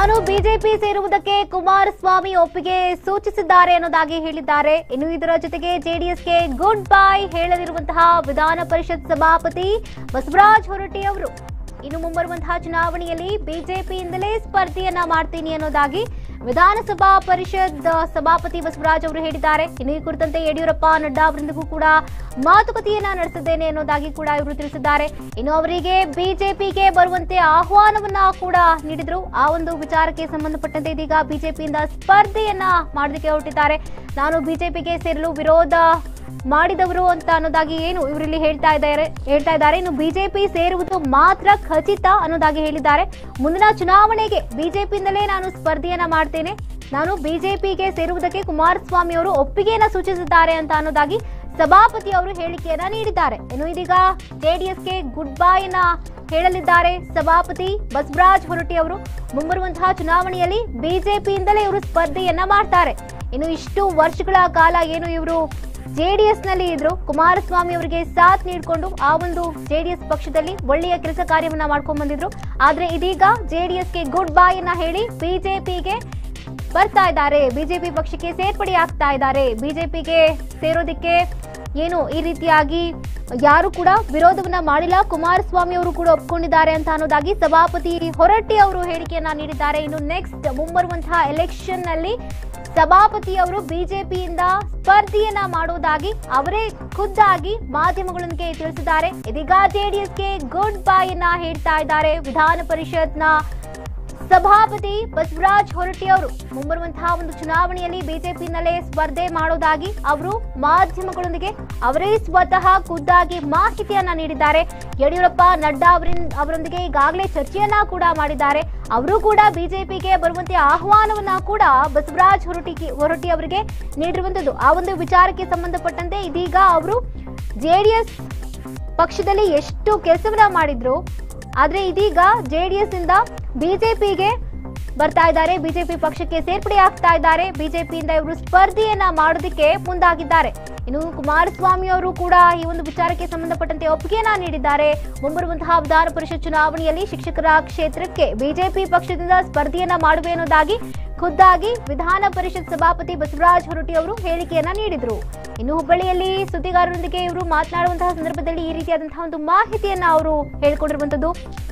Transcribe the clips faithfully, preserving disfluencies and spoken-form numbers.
ನಾನು ಬಿಜೆಪಿ ಸೇರುವುದಕ್ಕೆ ಕುಮಾರಸ್ವಾಮಿ ಒಪ್ಪಿಗೆ ಸೂಚಿಸಿದ್ದಾರೆ ಅನ್ನೋದಾಗಿ ಹೇಳಿದ್ದಾರೆ. ಇನ್ನು ಇದರ ಜೊತೆಗೆ ಜೆಡಿಎಸ್ಗೆ ಗುಡ್ ಬೈ ಹೇಳಲಿರುವಂತಹ ವಿಧಾನ ಪರಿಷತ್ ಸಭಾಪತಿ ಬಸವರಾಜ ಹೊರಟ್ಟಿ ಅವರು ಇನ್ನು ಮುಂಬರುವಂತಹ ಚುನಾವಣೆಯಲ್ಲಿ ಬಿಜೆಪಿಯಿಂದಲೇ ಸ್ಪರ್ಧೆಯನ್ನ ಮಾಡ್ತೀನಿ ಅನ್ನೋದಾಗಿ ವಿಧಾನಸಭಾ ಪರಿಷತ್ ಸಭಾಪತಿ ಬಸವರಾಜ್ ಅವರು ಹೇಳಿದ್ದಾರೆ. ಇನ್ನು ಈ ಕುರಿತಂತೆ ಯಡಿಯೂರಪ್ಪ ನಡ್ಡಾ ಅವರೊಂದಿಗೂ ಕೂಡ ಮಾತುಕತೆಯನ್ನ ನಡೆಸಿದ್ದೇನೆ ಅನ್ನೋದಾಗಿ ಕೂಡ ಇವರು ತಿಳಿಸಿದ್ದಾರೆ. ಇನ್ನು ಅವರಿಗೆ ಬಿಜೆಪಿಗೆ ಬರುವಂತೆ ಆಹ್ವಾನವನ್ನ ಕೂಡ ನೀಡಿದ್ರು. ಆ ಒಂದು ವಿಚಾರಕ್ಕೆ ಸಂಬಂಧಪಟ್ಟಂತೆ ಇದೀಗ ಬಿಜೆಪಿಯಿಂದ ಸ್ಪರ್ಧೆಯನ್ನ ಮಾಡೋದಕ್ಕೆ ಹೊರಟಿದ್ದಾರೆ. ನಾನು ಬಿಜೆಪಿಗೆ ಸೇರಲು ವಿರೋಧ ಮಾಡಿದವರು ಅಂತ ಅನ್ನೋದಾಗಿ ಏನು ಇವರಲ್ಲಿ ಹೇಳ್ತಾ ಇದ್ದಾರೆ ಹೇಳ್ತಾ ಇದ್ದಾರೆ ಇನ್ನು ಬಿಜೆಪಿ ಸೇರುವುದು ಮಾತ್ರ ಖಚಿತ ಅನ್ನೋದಾಗಿ ಹೇಳಿದ್ದಾರೆ. ಮುಂದಿನ ಚುನಾವಣೆಗೆ ಬಿಜೆಪಿಯಿಂದಲೇ ನಾನು ಸ್ಪರ್ಧೆಯನ್ನ ಮಾಡ್ತೇನೆ. ನಾನು ಬಿಜೆಪಿಗೆ ಸೇರುವುದಕ್ಕೆ ಕುಮಾರಸ್ವಾಮಿ ಅವರು ಒಪ್ಪಿಗೆಯನ್ನ ಸೂಚಿಸಿದ್ದಾರೆ ಅಂತ ಅನ್ನೋದಾಗಿ ಸಭಾಪತಿ ಅವರು ಹೇಳಿಕೆಯನ್ನ ನೀಡಿದ್ದಾರೆ. ಇನ್ನು ಇದೀಗ ಜೆಡಿಎಸ್ಗೆ ಗುಡ್ ಬೈ ಅನ್ನ ಹೇಳಲಿದ್ದಾರೆ ಸಭಾಪತಿ ಬಸವರಾಜ ಹೊರಟ್ಟಿ ಅವರು. ಮುಂಬರುವಂತಹ ಚುನಾವಣೆಯಲ್ಲಿ ಬಿಜೆಪಿಯಿಂದಲೇ ಇವರು ಸ್ಪರ್ಧೆಯನ್ನ ಮಾಡ್ತಾರೆ. ಇನ್ನು ಇಷ್ಟು ವರ್ಷಗಳ ಕಾಲ ಏನು ಇವರು ಜೆಡಿಎಸ್ ನಲ್ಲಿ ಇದ್ರು, ಕುಮಾರಸ್ವಾಮಿ ಅವರಿಗೆ ಸಾಥ್ ನೀಡಿಕೊಂಡು ಆ ಒಂದು ಜೆಡಿಎಸ್ ಪಕ್ಷದಲ್ಲಿ ಒಳ್ಳೆಯ ಕೆಲಸ ಕಾರ್ಯವನ್ನ ಮಾಡ್ಕೊಂಡ್ ಬಂದಿದ್ರು. ಆದ್ರೆ ಇದೀಗ ಜೆಡಿಎಸ್ಗೆ ಗುಡ್ ಬೈ ಅನ್ನ ಹೇಳಿ ಬಿಜೆಪಿಗೆ ಬರ್ತಾ ಇದ್ದಾರೆ. ಬಿಜೆಪಿ ಪಕ್ಷಕ್ಕೆ ಸೇರ್ಪಡೆ ಆಗ್ತಾ ಇದ್ದಾರೆ. ಬಿಜೆಪಿಗೆ ಸೇರೋದಿಕ್ಕೆ ಏನು ಈ ರೀತಿಯಾಗಿ ಯಾರು ಕೂಡ ವಿರೋಧವನ್ನ ಮಾಡಿಲ್ಲ, ಕುಮಾರಸ್ವಾಮಿ ಅವರು ಕೂಡ ಒಪ್ಕೊಂಡಿದ್ದಾರೆ ಅಂತ ಅನ್ನೋದಾಗಿ ಸಭಾಪತಿ ಹೊರಟ್ಟಿ ಅವರು ಹೇಳಿಕೆಯನ್ನ ನೀಡಿದ್ದಾರೆ. ಇನ್ನು ನೆಕ್ಸ್ಟ್ ಮುಂಬರುವಂತಹ ಎಲೆಕ್ಷನ್ ನಲ್ಲಿ ಸಭಾಪತಿ ಅವರು ಬಿಜೆಪಿಯಿಂದ ಸ್ಪರ್ಧೆಯನ್ನ ಮಾಡುವುದಾಗಿ ಅವರೇ ಖುದ್ದಾಗಿ ಮಾಧ್ಯಮಗಳೊಂದಿಗೆ ತಿಳಿಸಿದ್ದಾರೆ. ಇದೀಗ ಜೆಡಿಎಸ್ಗೆ ಗುಡ್ ಬೈ ಅನ್ನ ಹೇಳ್ತಾ ಇದ್ದಾರೆ ವಿಧಾನ ಪರಿಷತ್ನ ಸಭಾಪತಿ ಬಸವರಾಜ ಹೊರಟ್ಟಿ ಅವರು. ಮುಂಬರುವಂತಹ ಒಂದು ಚುನಾವಣೆಯಲ್ಲಿ ಬಿಜೆಪಿಯಿಂದಲೇ ಸ್ಪರ್ಧೆ ಮಾಡೋದಾಗಿ ಅವರು ಮಾಧ್ಯಮಗಳೊಂದಿಗೆ ಅವರೇ ಸ್ವತಃ ಖುದ್ದಾಗಿ ಮಾಹಿತಿಯನ್ನ ನೀಡಿದ್ದಾರೆ. ಯಡಿಯೂರಪ್ಪ ನಡ್ಡಾ ಅವರೊಂದಿಗೆ ಈಗಾಗಲೇ ಚರ್ಚೆಯನ್ನ ಕೂಡ ಮಾಡಿದ್ದಾರೆ. ಅವರು ಕೂಡ ಬಿಜೆಪಿಗೆ ಬರುವಂತೆ ಆಹ್ವಾನವನ್ನ ಕೂಡ ಬಸವರಾಜ ಹೊರಟ್ಟಿ ಹೊರಟ್ಟಿ ಅವರಿಗೆ ನೀಡಿರುವಂತದ್ದು. ಆ ಒಂದು ವಿಚಾರಕ್ಕೆ ಸಂಬಂಧಪಟ್ಟಂತೆ ಇದೀಗ ಅವರು ಜೆಡಿಎಸ್ ಪಕ್ಷದಲ್ಲಿ ಎಷ್ಟು ಕೆಲಸವನ್ನ ಮಾಡಿದ್ರು, ಆದ್ರೆ ಇದೀಗ ಜೆಡಿಎಸ್ ಇಂದ ಬಿಜೆಪಿಗೆ ಬರ್ತಾ ಇದ್ದಾರೆ. ಬಿಜೆಪಿ ಪಕ್ಷಕ್ಕೆ ಸೇರ್ಪಡೆ ಆಗ್ತಾ ಇದ್ದಾರೆ. ಬಿಜೆಪಿಯಿಂದ ಇವರು ಸ್ಪರ್ಧೆಯನ್ನ ಮಾಡೋದಕ್ಕೆ ಮುಂದಾಗಿದ್ದಾರೆ. ಇನ್ನು ಕುಮಾರಸ್ವಾಮಿ ಅವರು ಕೂಡ ಈ ಒಂದು ವಿಚಾರಕ್ಕೆ ಸಂಬಂಧಪಟ್ಟಂತೆ ಒಪ್ಪಿಗೆಯನ್ನ ನೀಡಿದ್ದಾರೆ. ಮುಂಬರುವಂತಹ ವಿಧಾನ ಪರಿಷತ್ ಚುನಾವಣೆಯಲ್ಲಿ ಶಿಕ್ಷಕರ ಕ್ಷೇತ್ರಕ್ಕೆ ಬಿಜೆಪಿ ಪಕ್ಷದಿಂದ ಸ್ಪರ್ಧೆಯನ್ನ ಮಾಡುವೆ ಅನ್ನೋದಾಗಿ ಖುದ್ದಾಗಿ ವಿಧಾನ ಪರಿಷತ್ ಸಭಾಪತಿ ಬಸವರಾಜ ಹೊರಟ್ಟಿ ಅವರು ಹೇಳಿಕೆಯನ್ನ ನೀಡಿದ್ರು. ಇನ್ನು ಹುಬ್ಬಳ್ಳಿಯಲ್ಲಿ ಸುದ್ದಿಗಾರರೊಂದಿಗೆ ಇವರು ಮಾತನಾಡುವಂತಹ ಸಂದರ್ಭದಲ್ಲಿ ಈ ರೀತಿಯಾದಂತಹ ಒಂದು ಮಾಹಿತಿಯನ್ನ ಅವರು ಹೇಳಿಕೊಂಡಿರುವಂತದ್ದು.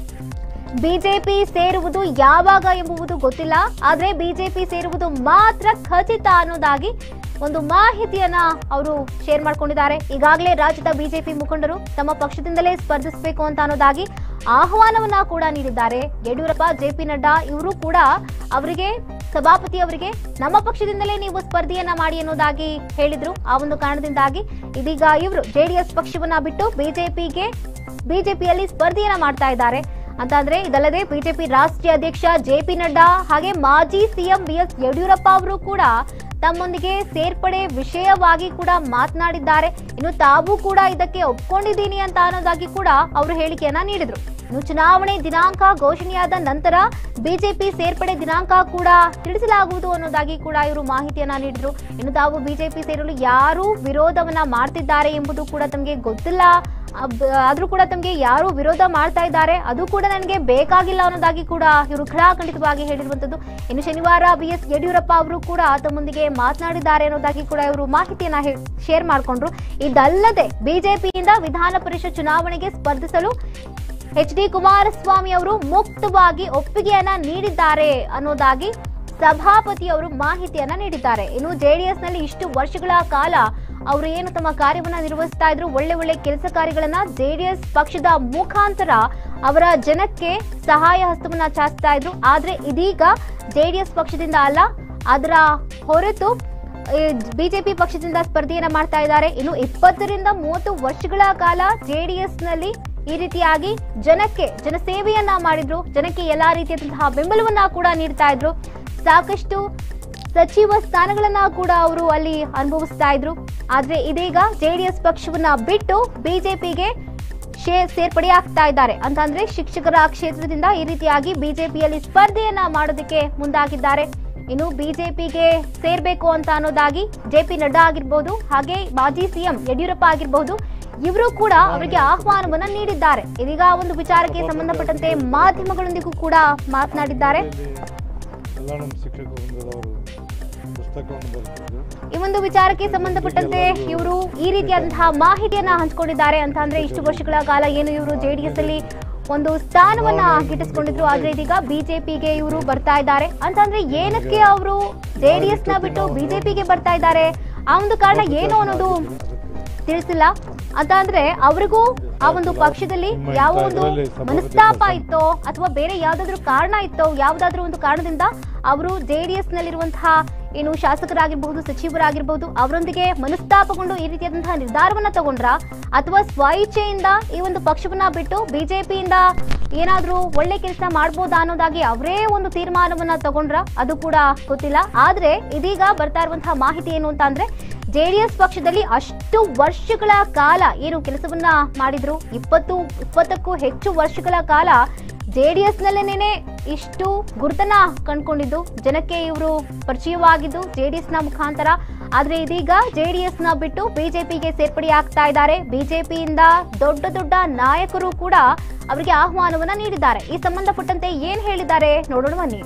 ಬಿಜೆಪಿ ಸೇರುವುದು ಯಾವಾಗ ಎಂಬುದು ಗೊತ್ತಿಲ್ಲ, ಆದ್ರೆ ಬಿಜೆಪಿ ಸೇರುವುದು ಮಾತ್ರ ಖಚಿತ ಅನ್ನೋದಾಗಿ ಒಂದು ಮಾಹಿತಿಯನ್ನ ಅವರು ಶೇರ್ ಮಾಡ್ಕೊಂಡಿದ್ದಾರೆ. ಈಗಾಗಲೇ ರಾಜ್ಯದ ಬಿಜೆಪಿ ಮುಖಂಡರು ತಮ್ಮ ಪಕ್ಷದಿಂದಲೇ ಸ್ಪರ್ಧಿಸಬೇಕು ಅಂತ ಅನ್ನೋದಾಗಿ ಆಹ್ವಾನವನ್ನ ಕೂಡ ನೀಡಿದ್ದಾರೆ. ಯಡಿಯೂರಪ್ಪ, ಜೆ ಪಿ ನಡ್ಡಾ ಇವರು ಕೂಡ ಅವರಿಗೆ ಸಭಾಪತಿ ಅವರಿಗೆ ನಮ್ಮ ಪಕ್ಷದಿಂದಲೇ ನೀವು ಸ್ಪರ್ಧೆಯನ್ನ ಮಾಡಿ ಅನ್ನೋದಾಗಿ ಹೇಳಿದ್ರು. ಆ ಒಂದು ಕಾರಣದಿಂದಾಗಿ ಇದೀಗ ಇವರು ಜೆಡಿಎಸ್ ಪಕ್ಷವನ್ನ ಬಿಟ್ಟು ಬಿಜೆಪಿಗೆ ಬಿಜೆಪಿಯಲ್ಲಿ ಸ್ಪರ್ಧೆಯನ್ನ ಮಾಡ್ತಾ ಇದ್ದಾರೆ ಅಂತ ಅಂದ್ರೆ ಇದಲ್ಲದೆ ಬಿಜೆಪಿ ರಾಷ್ಟ್ರೀಯ ಅಧ್ಯಕ್ಷ ಜೆ ಪಿ ನಡ್ಡಾ ಹಾಗೆ ಮಾಜಿ ಸಿಎಂ ಬಿ ಎಸ್ ಯಡಿಯೂರಪ್ಪ ಅವರು ಕೂಡ ತಮ್ಮೊಂದಿಗೆ ಸೇರ್ಪಡೆ ವಿಷಯವಾಗಿ ಕೂಡ ಮಾತನಾಡಿದ್ದಾರೆ. ಇನ್ನು ತಾವು ಕೂಡ ಇದಕ್ಕೆ ಒಪ್ಕೊಂಡಿದ್ದೀನಿ ಅಂತ ಅನ್ನೋದಾಗಿ ಕೂಡ ಅವರು ಹೇಳಿಕೆಯನ್ನ ನೀಡಿದ್ರು. ಇನ್ನು ಚುನಾವಣೆ ದಿನಾಂಕ ಘೋಷಣೆಯಾದ ನಂತರ ಬಿಜೆಪಿ ಸೇರ್ಪಡೆ ದಿನಾಂಕ ಕೂಡ ತಿಳಿಸಲಾಗುವುದು ಅನ್ನೋದಾಗಿ ಕೂಡ ಇವರು ಮಾಹಿತಿಯನ್ನ ನೀಡಿದ್ರು. ಇನ್ನು ತಾವು ಬಿಜೆಪಿ ಸೇರಲು ಯಾರು ವಿರೋಧವನ್ನ ಮಾಡ್ತಿದ್ದಾರೆ ಎಂಬುದು ಕೂಡ ತಮಗೆ ಗೊತ್ತಿಲ್ಲ, ಆದ್ರೂ ಕೂಡ ತಮಗೆ ಯಾರು ವಿರೋಧ ಮಾಡ್ತಾ ಇದ್ದಾರೆ ಅದು ಕೂಡ ನನಗೆ ಬೇಕಾಗಿಲ್ಲ ಅನ್ನೋದಾಗಿ ಕೂಡ ಇವರು ಖಡಾಖಂಡಿತವಾಗಿ ಹೇಳಿರುವಂತದ್ದು. ಇನ್ನು ಶನಿವಾರ ಬಿ ಎಸ್ ಯಡಿಯೂರಪ್ಪ ಅವರು ಕೂಡ ತಮ್ಮೊಂದಿಗೆ ಮಾತನಾಡಿದ್ದಾರೆ ಅನ್ನೋದಾಗಿ ಕೂಡ ಇವರು ಮಾಹಿತಿಯನ್ನ ಶೇರ್ ಮಾಡಿಕೊಂಡ್ರು. ಇದಲ್ಲದೆ ಬಿಜೆಪಿಯಿಂದ ವಿಧಾನ ಪರಿಷತ್ ಚುನಾವಣೆಗೆ ಸ್ಪರ್ಧಿಸಲು ಎಚ್ ಡಿ ಕುಮಾರಸ್ವಾಮಿ ಅವರು ಮುಕ್ತವಾಗಿ ಒಪ್ಪಿಗೆಯನ್ನ ನೀಡಿದ್ದಾರೆ ಅನ್ನೋದಾಗಿ ಸಭಾಪತಿ ಅವರು ಮಾಹಿತಿಯನ್ನ ನೀಡಿದ್ದಾರೆ. ಇನ್ನು ಜೆಡಿಎಸ್ ನಲ್ಲಿ ಇಷ್ಟು ವರ್ಷಗಳ ಕಾಲ ಅವರು ಏನು ತಮ್ಮ ಕಾರ್ಯವನ್ನ ನಿರ್ವಹಿಸ್ತಾ ಇದ್ರು, ಒಳ್ಳೆ ಒಳ್ಳೆ ಕೆಲಸ ಕಾರ್ಯಗಳನ್ನ ಜೆಡಿಎಸ್ ಪಕ್ಷದ ಮುಖಾಂತರ ಅವರ ಜನಕ್ಕೆ ಸಹಾಯ ಹಸ್ತವನ್ನ ಚಾಚ್ತಾ ಇದ್ರು. ಆದ್ರೆ ಇದೀಗ ಜೆಡಿಎಸ್ ಪಕ್ಷದಿಂದ ಅಲ್ಲ, ಅದರ ಹೊರತು ಬಿಜೆಪಿ ಪಕ್ಷದಿಂದ ಸ್ಪರ್ಧೆಯನ್ನ ಮಾಡ್ತಾ ಇದ್ದಾರೆ. ಇನ್ನು ಇಪ್ಪತ್ತರಿಂದ ಮೂವತ್ತು ವರ್ಷಗಳ ಕಾಲ ಜೆಡಿಎಸ್ ನಲ್ಲಿ ಈ ರೀತಿಯಾಗಿ ಜನಕ್ಕೆ ಜನಸೇವೆಯನ್ನ ಮಾಡಿದ್ರು. ಜನಕ್ಕೆ ಎಲ್ಲಾ ರೀತಿಯಾದಂತಹ ಬೆಂಬಲವನ್ನ ಕೂಡ ನೀಡ್ತಾ ಇದ್ರು. ಸಾಕಷ್ಟು ಸಚಿವ ಸ್ಥಾನಗಳನ್ನ ಕೂಡ ಅವರು ಅಲ್ಲಿ ಅನುಭವಿಸ್ತಾ ಇದ್ರು. ಆದ್ರೆ ಇದೀಗ ಜೆಡಿಎಸ್ ಪಕ್ಷವನ್ನ ಬಿಟ್ಟು ಬಿಜೆಪಿಗೆ ಸೇರ್ಪಡೆ ಆಗ್ತಾ ಇದ್ದಾರೆ ಅಂತಂದ್ರೆ ಶಿಕ್ಷಕರ ಕ್ಷೇತ್ರದಿಂದ ಈ ರೀತಿಯಾಗಿ ಬಿಜೆಪಿಯಲ್ಲಿ ಸ್ಪರ್ಧೆಯನ್ನ ಮಾಡೋದಕ್ಕೆ ಮುಂದಾಗಿದ್ದಾರೆ. ಇನ್ನು ಬಿಜೆಪಿಗೆ ಸೇರ್ಬೇಕು ಅಂತ ಅನ್ನೋದಾಗಿ ಜೆ ಪಿ ನಡ್ಡಾ ಆಗಿರ್ಬೋದು, ಹಾಗೆ ಮಾಜಿ ಸಿಎಂ ಯಡಿಯೂರಪ್ಪ ಆಗಿರಬಹುದು, ಇವರು ಕೂಡ ಅವರಿಗೆ ಆಹ್ವಾನವನ್ನ ನೀಡಿದ್ದಾರೆ. ಇದೀಗ ಒಂದು ವಿಚಾರಕ್ಕೆ ಸಂಬಂಧಪಟ್ಟಂತೆ ಮಾಧ್ಯಮಗಳೊಂದಿಗೂ ಕೂಡ ಮಾತನಾಡಿದ್ದಾರೆ. ಎಲ್ಲ ನಮ್ಮ ಶಿಕ್ಷಕ ವೃಂದದವರು ಪುಸ್ತಕವನ್ನು ಬರೆದಿದ್ರು. ಈ ಒಂದು ವಿಚಾರಕ್ಕೆ ಸಂಬಂಧಪಟ್ಟಂತೆ ಇವರು ಈ ರೀತಿಯಾದಂತಹ ಮಾಹಿತಿಯನ್ನ ಹಂಚಿಕೊಂಡಿದ್ದಾರೆ ಅಂತ ಅಂದ್ರೆ ಇಷ್ಟು ವರ್ಷಗಳ ಕಾಲ ಏನು ಇವರು ಜೆಡಿಎಸ್ ಅಲ್ಲಿ ಒಂದು ಸ್ಥಾನವನ್ನ ಗಿಟ್ಟಿಸಿಕೊಂಡಿದ್ರು, ಆದ್ರೆ ಇದೀಗ ಬಿಜೆಪಿಗೆ ಇವರು ಬರ್ತಾ ಇದ್ದಾರೆ ಅಂತಂದ್ರೆ ಏನಕ್ಕೆ ಅವರು ಜೆಡಿಎಸ್ ನ ಬಿಟ್ಟು ಬಿಜೆಪಿಗೆ ಬರ್ತಾ ಇದ್ದಾರೆ, ಆ ಒಂದು ಕಾರಣ ಏನು ಅನ್ನೋದು ತಿಳಿಸಿಲ್ಲ. ಅಂತ ಅಂದ್ರೆ ಅವರಿಗೂ ಆ ಒಂದು ಪಕ್ಷದಲ್ಲಿ ಯಾವ ಒಂದು ಮನಸ್ತಾಪ ಇತ್ತೋ ಅಥವಾ ಬೇರೆ ಯಾವ್ದಾದ್ರು ಕಾರಣ ಇತ್ತೋ, ಯಾವ್ದಾದ್ರು ಒಂದು ಕಾರಣದಿಂದ ಅವರು ಜೆಡಿಎಸ್ ನಲ್ಲಿರುವಂತಹ ಏನು ಶಾಸಕರಾಗಿರ್ಬಹುದು, ಸಚಿವರಾಗಿರ್ಬಹುದು ಅವರೊಂದಿಗೆ ಮನಸ್ತಾಪಗೊಂಡು ಈ ರೀತಿಯಾದಂತಹ ನಿರ್ಧಾರವನ್ನ ತಗೊಂಡ್ರ ಅಥವಾ ಸ್ವಇಚ್ಛೆಯಿಂದ ಈ ಒಂದು ಪಕ್ಷವನ್ನ ಬಿಟ್ಟು ಬಿಜೆಪಿಯಿಂದ ಏನಾದ್ರೂ ಒಳ್ಳೆ ಕೆಲಸ ಮಾಡ್ಬೋದಾ ಅನ್ನೋದಾಗಿ ಅವರೇ ಒಂದು ತೀರ್ಮಾನವನ್ನ ತಗೊಂಡ್ರ ಅದು ಕೂಡ ಗೊತ್ತಿಲ್ಲ. ಆದ್ರೆ ಇದೀಗ ಬರ್ತಾ ಇರುವಂತಹ ಮಾಹಿತಿ ಏನು ಅಂತ ಅಂದ್ರೆ ಜೆಡಿಎಸ್ ಪಕ್ಷದಲ್ಲಿ ಅಷ್ಟು ವರ್ಷಗಳ ಕಾಲ ಏನು ಕೆಲಸವನ್ನ ಮಾಡಿದ್ರು, ಇಪ್ಪತ್ತು ಇಪ್ಪತ್ತಕ್ಕೂ ಹೆಚ್ಚು ವರ್ಷಗಳ ಕಾಲ ಜೆಡಿಎಸ್ ನಲ್ಲೇನೆ ಇಷ್ಟು ಗುರುತನ ಕಂಡುಕೊಂಡಿದ್ದು, ಜನಕ್ಕೆ ಇವರು ಪರಿಚಯವಾಗಿದ್ದು ಜೆಡಿಎಸ್ ನ ಮುಖಾಂತರ. ಆದ್ರೆ ಇದೀಗ ಜೆಡಿಎಸ್ ನ ಬಿಟ್ಟು ಬಿಜೆಪಿಗೆ ಸೇರ್ಪಡೆ ಆಗ್ತಾ ಇದ್ದಾರೆ. ಬಿಜೆಪಿಯಿಂದ ದೊಡ್ಡ ದೊಡ್ಡ ನಾಯಕರು ಕೂಡ ಅವರಿಗೆ ಆಹ್ವಾನವನ್ನ ನೀಡಿದ್ದಾರೆ. ಈ ಸಂಬಂಧಪಟ್ಟಂತೆ ಏನ್ ಹೇಳಿದ್ದಾರೆ ನೋಡೋಣ ಬನ್ನಿ.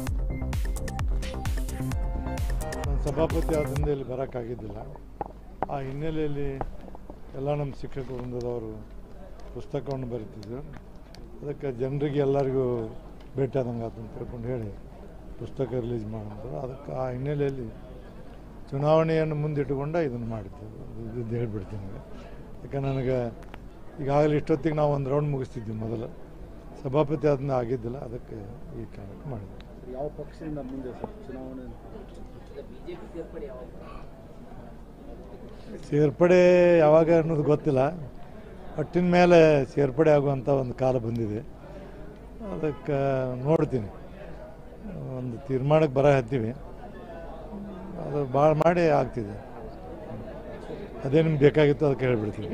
ಸಭಾಪತಿ ಆದ್ರಿಂದ ಇಲ್ಲಿ ಬರೋಕ್ಕಾಗಿದ್ದಿಲ್ಲ. ಆ ಹಿನ್ನೆಲೆಯಲ್ಲಿ ಎಲ್ಲ ನಮ್ಮ ಶಿಕ್ಷಕ ವೃಂದದವರು ಪುಸ್ತಕವನ್ನು ಬರೀತಿದ್ರು. ಅದಕ್ಕೆ ಜನರಿಗೆ ಎಲ್ಲರಿಗೂ ಭೇಟಿ ಆದಂಗೆ ಆತು ಅಂತ ತಿಳ್ಕೊಂಡು ಹೇಳಿ ಪುಸ್ತಕ ರಿಲೀಸ್ ಮಾಡೋದು. ಅದಕ್ಕೆ ಆ ಹಿನ್ನೆಲೆಯಲ್ಲಿ ಚುನಾವಣೆಯನ್ನು ಮುಂದಿಟ್ಟುಕೊಂಡ ಇದನ್ನು ಮಾಡಿದ್ದು ಇದು ಹೇಳ್ಬಿಡ್ತೀನಿ. ಯಾಕೆ ನನಗೆ ಈಗಾಗಲೇ ಇಷ್ಟೊತ್ತಿಗೆ ನಾವು ಒಂದು ರೌಂಡ್ ಮುಗಿಸ್ತಿದ್ವಿ, ಮೊದಲು ಸಭಾಪತಿ ಅದನ್ನ ಆಗಿದ್ದಿಲ್ಲ, ಅದಕ್ಕೆ ಈ ಕಾರಣಕ್ಕೆ ಮಾಡಿದ್ವಿ. ಯಾವ ಪಕ್ಷದಿಂದ ಮುಂದೆ ಸರ್ ಚುನಾವಣೆ ಸೇರ್ಪಡೆ ಯಾವಾಗ ಅನ್ನೋದು ಗೊತ್ತಿಲ್ಲ, ಒಟ್ಟಿನ ಮೇಲೆ ಸೇರ್ಪಡೆ ಆಗುವಂಥ ಒಂದು ಕಾಲ ಬಂದಿದೆ. ಅದಕ್ಕೆ ನೋಡ್ತೀನಿ, ಒಂದು ತೀರ್ಮಾನಕ್ಕೆ ಬರ ಹತ್ತೀವಿ, ಅದು ಭಾಳ ಮಾಡಿ ಆಗ್ತಿದೆ. ಅದೇ ನಿಮ್ಗೆ ಬೇಕಾಗಿತ್ತು ಅದಕ್ಕೆ ಹೇಳ್ಬಿಡ್ತೀವಿ.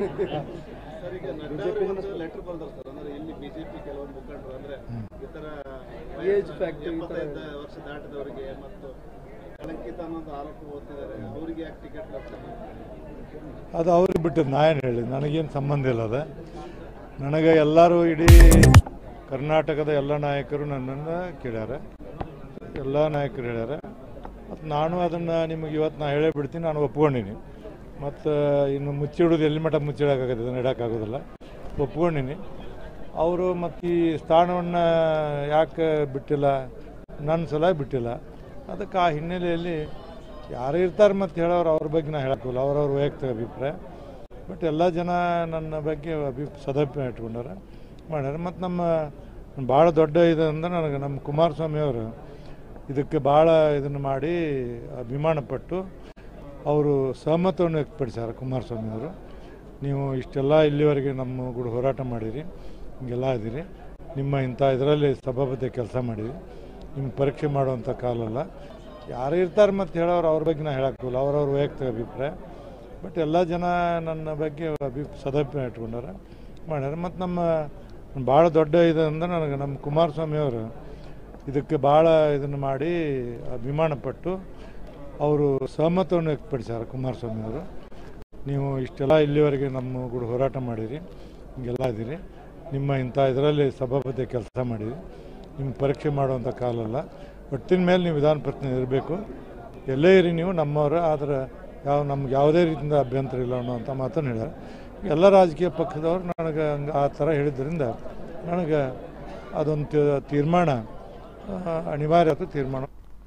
ಲೆಟರ್ ಬಂದ್ರು ಸರ್, ಅಂದ್ರೆ ಇಲ್ಲಿ ಬಿಜೆಪಿ ಕೆಲವೊಂದು ಮುಖಂಡರು ಅಂದ್ರೆ ಇತರ ಏಜ್ ಫ್ಯಾಕ್ಟರ್ ವರ್ಷ ದಾಟಿದವರಿಗೆ ಮತ್ತು ಕಳಂಕಿತ ಅನ್ನೋದು ಆರೋಪ ಓದ್ತಿದ್ದಾರೆ, ಅವರಿಗೆ ಯಾಕೆ ಟಿಕೆಟ್ ಬರ್ತಾರೆ? ಅದು ಅವ್ರಿಗೆ ಬಿಟ್ಟದ್ದು, ನಾ ಏನು ಹೇಳಿ, ನನಗೇನು ಸಂಬಂಧ ಇಲ್ಲ. ಅದ ನನಗೆ ಎಲ್ಲರೂ ಇಡೀ ಕರ್ನಾಟಕದ ಎಲ್ಲ ನಾಯಕರು ನನ್ನನ್ನು ಕೇಳ್ಯಾರ, ಎಲ್ಲ ನಾಯಕರು ಹೇಳ್ಯಾರ. ಮತ್ತು ನಾನು ಅದನ್ನು ನಿಮಗೆ ಇವತ್ತು ನಾ ಹೇಳೇ ಬಿಡ್ತೀನಿ, ನಾನು ಒಪ್ಕೊಂಡಿನಿ. ಮತ್ತು ಇನ್ನು ಮುಚ್ಚಿಡೋದು ಎಲ್ಲಿ ಮಟ್ಟ ಮುಚ್ಚಿಡೋಕ್ಕಾಗತ್ತೆ, ಅದನ್ನು ಇಡೋಕ್ಕಾಗೋದಿಲ್ಲ, ಒಪ್ಕೊಂಡಿನಿ. ಅವರು ಮತ್ತು ಈ ಸ್ಥಾನವನ್ನು ಯಾಕೆ ಬಿಟ್ಟಿಲ್ಲ, ನನ್ನ ಸಲ ಬಿಟ್ಟಿಲ್ಲ. ಅದಕ್ಕೆ ಆ ಹಿನ್ನೆಲೆಯಲ್ಲಿ ಯಾರು ಇರ್ತಾರೆ ಮತ್ತು ಹೇಳೋರು ಅವ್ರ ಬಗ್ಗೆ ನಾ ಹೇಳೋಕ್ಕಿಲ್ಲ, ಅವ್ರವ್ರ ವೈಯಕ್ತಿಕ ಅಭಿಪ್ರಾಯ. ಬಟ್ ಎಲ್ಲ ಜನ ನನ್ನ ಬಗ್ಗೆ ಅಭಿ ಸದಾಭಿಪ್ರಾಯ ಇಟ್ಕೊಂಡಾರೆ, ಮಾಡ್ಯಾರ. ಮತ್ತು ನಮ್ಮ ಭಾಳ ದೊಡ್ಡ ಇದು ಅಂದ್ರೆ ನನಗೆ ನಮ್ಮ ಕುಮಾರಸ್ವಾಮಿ ಅವರು ಇದಕ್ಕೆ ಭಾಳ ಇದನ್ನು ಮಾಡಿ ಅಭಿಮಾನಪಟ್ಟು ಅವರು ಸಹಮತವನ್ನು ವ್ಯಕ್ತಪಡಿಸ್ಯಾರ. ಕುಮಾರಸ್ವಾಮಿ ಅವರು, ನೀವು ಇಷ್ಟೆಲ್ಲ ಇಲ್ಲಿವರೆಗೆ ನಮ್ಮ ಕೂಡ ಹೋರಾಟ ಮಾಡಿರಿ, ಹಿಂಗೆಲ್ಲ ಇದ್ದೀರಿ, ನಿಮ್ಮ ಇಂಥ ಇದರಲ್ಲಿ ಸಭಾಪತಿ ಕೆಲಸ ಮಾಡಿರಿ, ನಿಮ್ಗೆ ಪರೀಕ್ಷೆ ಮಾಡುವಂಥ ಕಾಲ ಅಲ್ಲ. ಯಾರು ಇರ್ತಾರೆ ಮತ್ತು ಹೇಳೋರು ಅವ್ರ ಬಗ್ಗೆ ನಾ ಹೇಳೋಕ್ಕಿಲ್ಲ, ಅವ್ರವ್ರ ವೈಯಕ್ತಿಕ ಅಭಿಪ್ರಾಯ. ಬಟ್ ಎಲ್ಲ ಜನ ನನ್ನ ಬಗ್ಗೆ ಅಭಿ ಸದಾಭಿಪ್ರಾಯ ಇಟ್ಕೊಂಡಾರೆ, ಮಾಡ್ಯಾರ. ಮತ್ತು ನಮ್ಮ ಭಾಳ ದೊಡ್ಡ ಇದು ಅಂದ್ರೆ ನನಗೆ ನಮ್ಮ ಕುಮಾರಸ್ವಾಮಿ ಅವರು ಇದಕ್ಕೆ ಭಾಳ ಇದನ್ನು ಮಾಡಿ ಅಭಿಮಾನಪಟ್ಟು ಅವರು ಸಹಮತವನ್ನು ವ್ಯಕ್ತಪಡಿಸ್ಯಾರ. ಕುಮಾರಸ್ವಾಮಿ ಅವರು, ನೀವು ಇಷ್ಟೆಲ್ಲ ಇಲ್ಲಿವರೆಗೆ ನಮ್ಮ ಕೂಡ ಹೋರಾಟ ಮಾಡಿರಿ, ಹಿಂಗೆಲ್ಲ ಇದ್ದೀರಿ, ನಿಮ್ಮ ಇಂಥ ಇದರಲ್ಲಿ ಸಭಾಪತಿ ಕೆಲಸ ಮಾಡಿರಿ, ನಿಮ್ಗೆ ಪರೀಕ್ಷೆ ಮಾಡುವಂಥ ಕಾಲ ಅಲ್ಲ. ಒಟ್ಟಿನ ಮೇಲೆ ನೀವು ವಿಧಾನ ಪ್ರತಿನಿಧಿ ಇರಬೇಕು, ಎಲ್ಲೇ ಇರಿ ನೀವು ನಮ್ಮವರು, ಆದರೆ ಯಾವ ನಮ್ಗೆ ಯಾವುದೇ ರೀತಿಯಿಂದ ಅಭ್ಯಂತರ ಇಲ್ಲ ಅನ್ನೋವಂಥ ಮಾತನ್ನು ಹೇಳ್ಯಾರ. ಎಲ್ಲ ರಾಜಕೀಯ ಪಕ್ಷದವರು ನನಗೆ ಹಂಗೆ ಆ ಥರ ಹೇಳಿದ್ರಿಂದ ನನಗೆ ಅದೊಂದು ತೀರ್ಮಾನ ಅನಿವಾರ್ಯ ಆಯಿತು. ತೀರ್ಮಾನ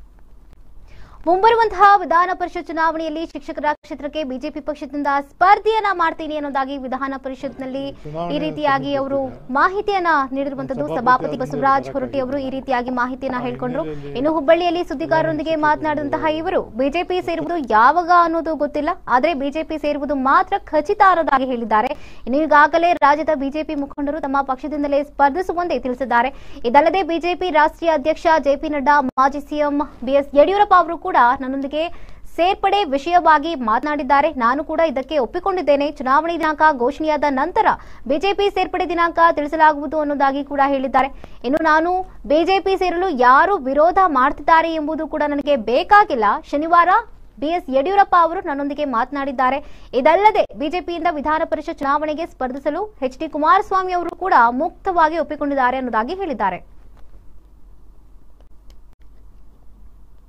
ಮುಂಬರುವಂತಹ ವಿಧಾನ ಪರಿಷತ್ ಚುನಾವಣೆಯಲ್ಲಿ ಶಿಕ್ಷಕರ ಕ್ಷೇತ್ರಕ್ಕೆ ಬಿಜೆಪಿ ಪಕ್ಷದಿಂದ ಸ್ಪರ್ಧೆಯನ್ನ ಮಾಡ್ತೀನಿ ಅನ್ನೋದಾಗಿ ವಿಧಾನ ಪರಿಷತ್ನಲ್ಲಿ ಈ ರೀತಿಯಾಗಿ ಅವರು ಮಾಹಿತಿಯನ್ನ ನೀಡಿರುವಂತದ್ದು. ಸಭಾಪತಿ ಬಸವರಾಜ ಹೊರಟ್ಟಿ ಅವರು ಈ ರೀತಿಯಾಗಿ ಮಾಹಿತಿಯನ್ನ ಹೇಳ್ಕೊಂಡ್ರು. ಇನ್ನು ಹುಬ್ಬಳ್ಳಿಯಲ್ಲಿ ಸುದ್ದಿಗಾರರೊಂದಿಗೆ ಮಾತನಾಡಿದಂತಹ ಇವರು ಬಿಜೆಪಿ ಸೇರುವುದು ಯಾವಾಗ ಅನ್ನೋದು ಗೊತ್ತಿಲ್ಲ, ಆದ್ರೆ ಬಿಜೆಪಿ ಸೇರುವುದು ಮಾತ್ರ ಖಚಿತ ಅನ್ನೋದಾಗಿ ಹೇಳಿದ್ದಾರೆ. ಇನ್ನು ಈಗಾಗಲೇ ರಾಜ್ಯದ ಬಿಜೆಪಿ ಮುಖಂಡರು ತಮ್ಮ ಪಕ್ಷದಿಂದಲೇ ಸ್ಪರ್ಧಿಸುವಂತೆ ತಿಳಿಸಿದ್ದಾರೆ. ಇದಲ್ಲದೆ ಬಿಜೆಪಿ ರಾಷ್ಟ್ರೀಯ ಅಧ್ಯಕ್ಷ ಜೆಪಿ ನಡ್ಡಾ, ಮಾಜಿ ಸಿಎಂ ಬಿಎಸ್ ಯಡಿಯೂರಪ್ಪ ಅವರು ಕೂಡ ನನ್ನೊಂದಿಗೆ ಸೇರ್ಪಡೆ ವಿಷಯವಾಗಿ ಮಾತನಾಡಿದ್ದಾರೆ. ನಾನು ಕೂಡ ಇದಕ್ಕೆ ಒಪ್ಪಿಕೊಂಡಿದ್ದೇನೆ. ಚುನಾವಣೆ ದಿನಾಂಕ ಘೋಷಣೆಯಾದ ನಂತರ ಬಿಜೆಪಿ ಸೇರ್ಪಡೆ ದಿನಾಂಕ ತಿಳಿಸಲಾಗುವುದು ಅನ್ನೋದಾಗಿ ಕೂಡ ಹೇಳಿದ್ದಾರೆ. ಇನ್ನು ನಾನು ಬಿಜೆಪಿ ಸೇರಲು ಯಾರು ವಿರೋಧ ಮಾಡ್ತಿದ್ದಾರೆ ಎಂಬುದು ಕೂಡ ನನಗೆ ಬೇಕಾಗಿಲ್ಲ. ಶನಿವಾರ ಬಿಎಸ್ ಯಡಿಯೂರಪ್ಪ ಅವರು ನನ್ನೊಂದಿಗೆ ಮಾತನಾಡಿದ್ದಾರೆ. ಇದಲ್ಲದೆ ಬಿಜೆಪಿಯಿಂದ ವಿಧಾನ ಪರಿಷತ್ ಚುನಾವಣೆಗೆ ಸ್ಪರ್ಧಿಸಲು ಎಚ್ ಡಿ ಕುಮಾರಸ್ವಾಮಿ ಅವರು ಕೂಡ ಮುಕ್ತವಾಗಿ ಒಪ್ಪಿಕೊಂಡಿದ್ದಾರೆ ಅನ್ನೋದಾಗಿ ಹೇಳಿದ್ದಾರೆ.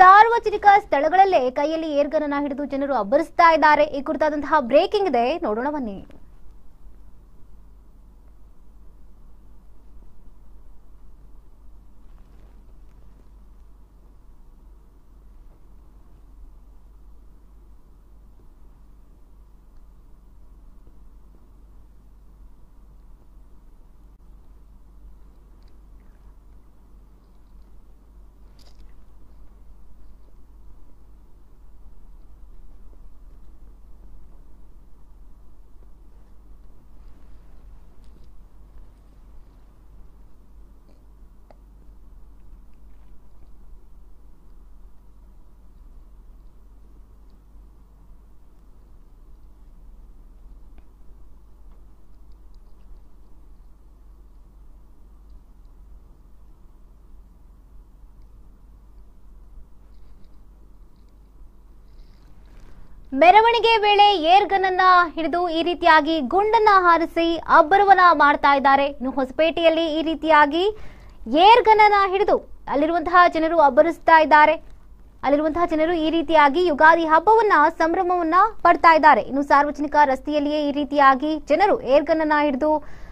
ಸಾರ್ವಜನಿಕ ಸ್ಥಳಗಳಲ್ಲೇ ಕೈಯಲ್ಲಿ ಏರ್ಗನ್ ಅನ್ನ ಹಿಡಿದು ಜನರು ಅಬ್ಬರಿಸ್ತಾ ಇದ್ದಾರೆ. ಈ ಕುರಿತಾದಂತಹ ಬ್ರೇಕಿಂಗ್ ಇದೆ, ನೋಡೋಣ ಬನ್ನಿ. ಮೆರವಣಿಗೆ ವೇಳೆ ಏರ್ ಗನ್ ಅನ್ನ ಹಿಡಿದು ಈ ರೀತಿಯಾಗಿ ಗುಂಡನ್ನ ಹಾರಿಸಿ ಅಬ್ಬರವನ್ನ ಮಾಡ್ತಾ ಇದ್ದಾರೆ. ಇನ್ನು ಹೊಸಪೇಟೆಯಲ್ಲಿ ಈ ರೀತಿಯಾಗಿ ಏರ್ ಗನ್ ಅನ್ನ ಹಿಡಿದು ಅಲ್ಲಿರುವಂತಹ ಜನರು ಅಬ್ಬರಿಸ್ತಾ ಇದ್ದಾರೆ. ಅಲ್ಲಿರುವಂತಹ ಜನರು ಈ ರೀತಿಯಾಗಿ ಯುಗಾದಿ ಹಬ್ಬವನ್ನ ಸಂಭ್ರಮವನ್ನ ಪಡ್ತಾ ಇದ್ದಾರೆ. ಇನ್ನು ಸಾರ್ವಜನಿಕ ರಸ್ತೆಯಲ್ಲಿಯೇ ಈ ರೀತಿಯಾಗಿ ಜನರು ಏರ್ ಗನ್ ಅನ್ನ ಹಿಡಿದು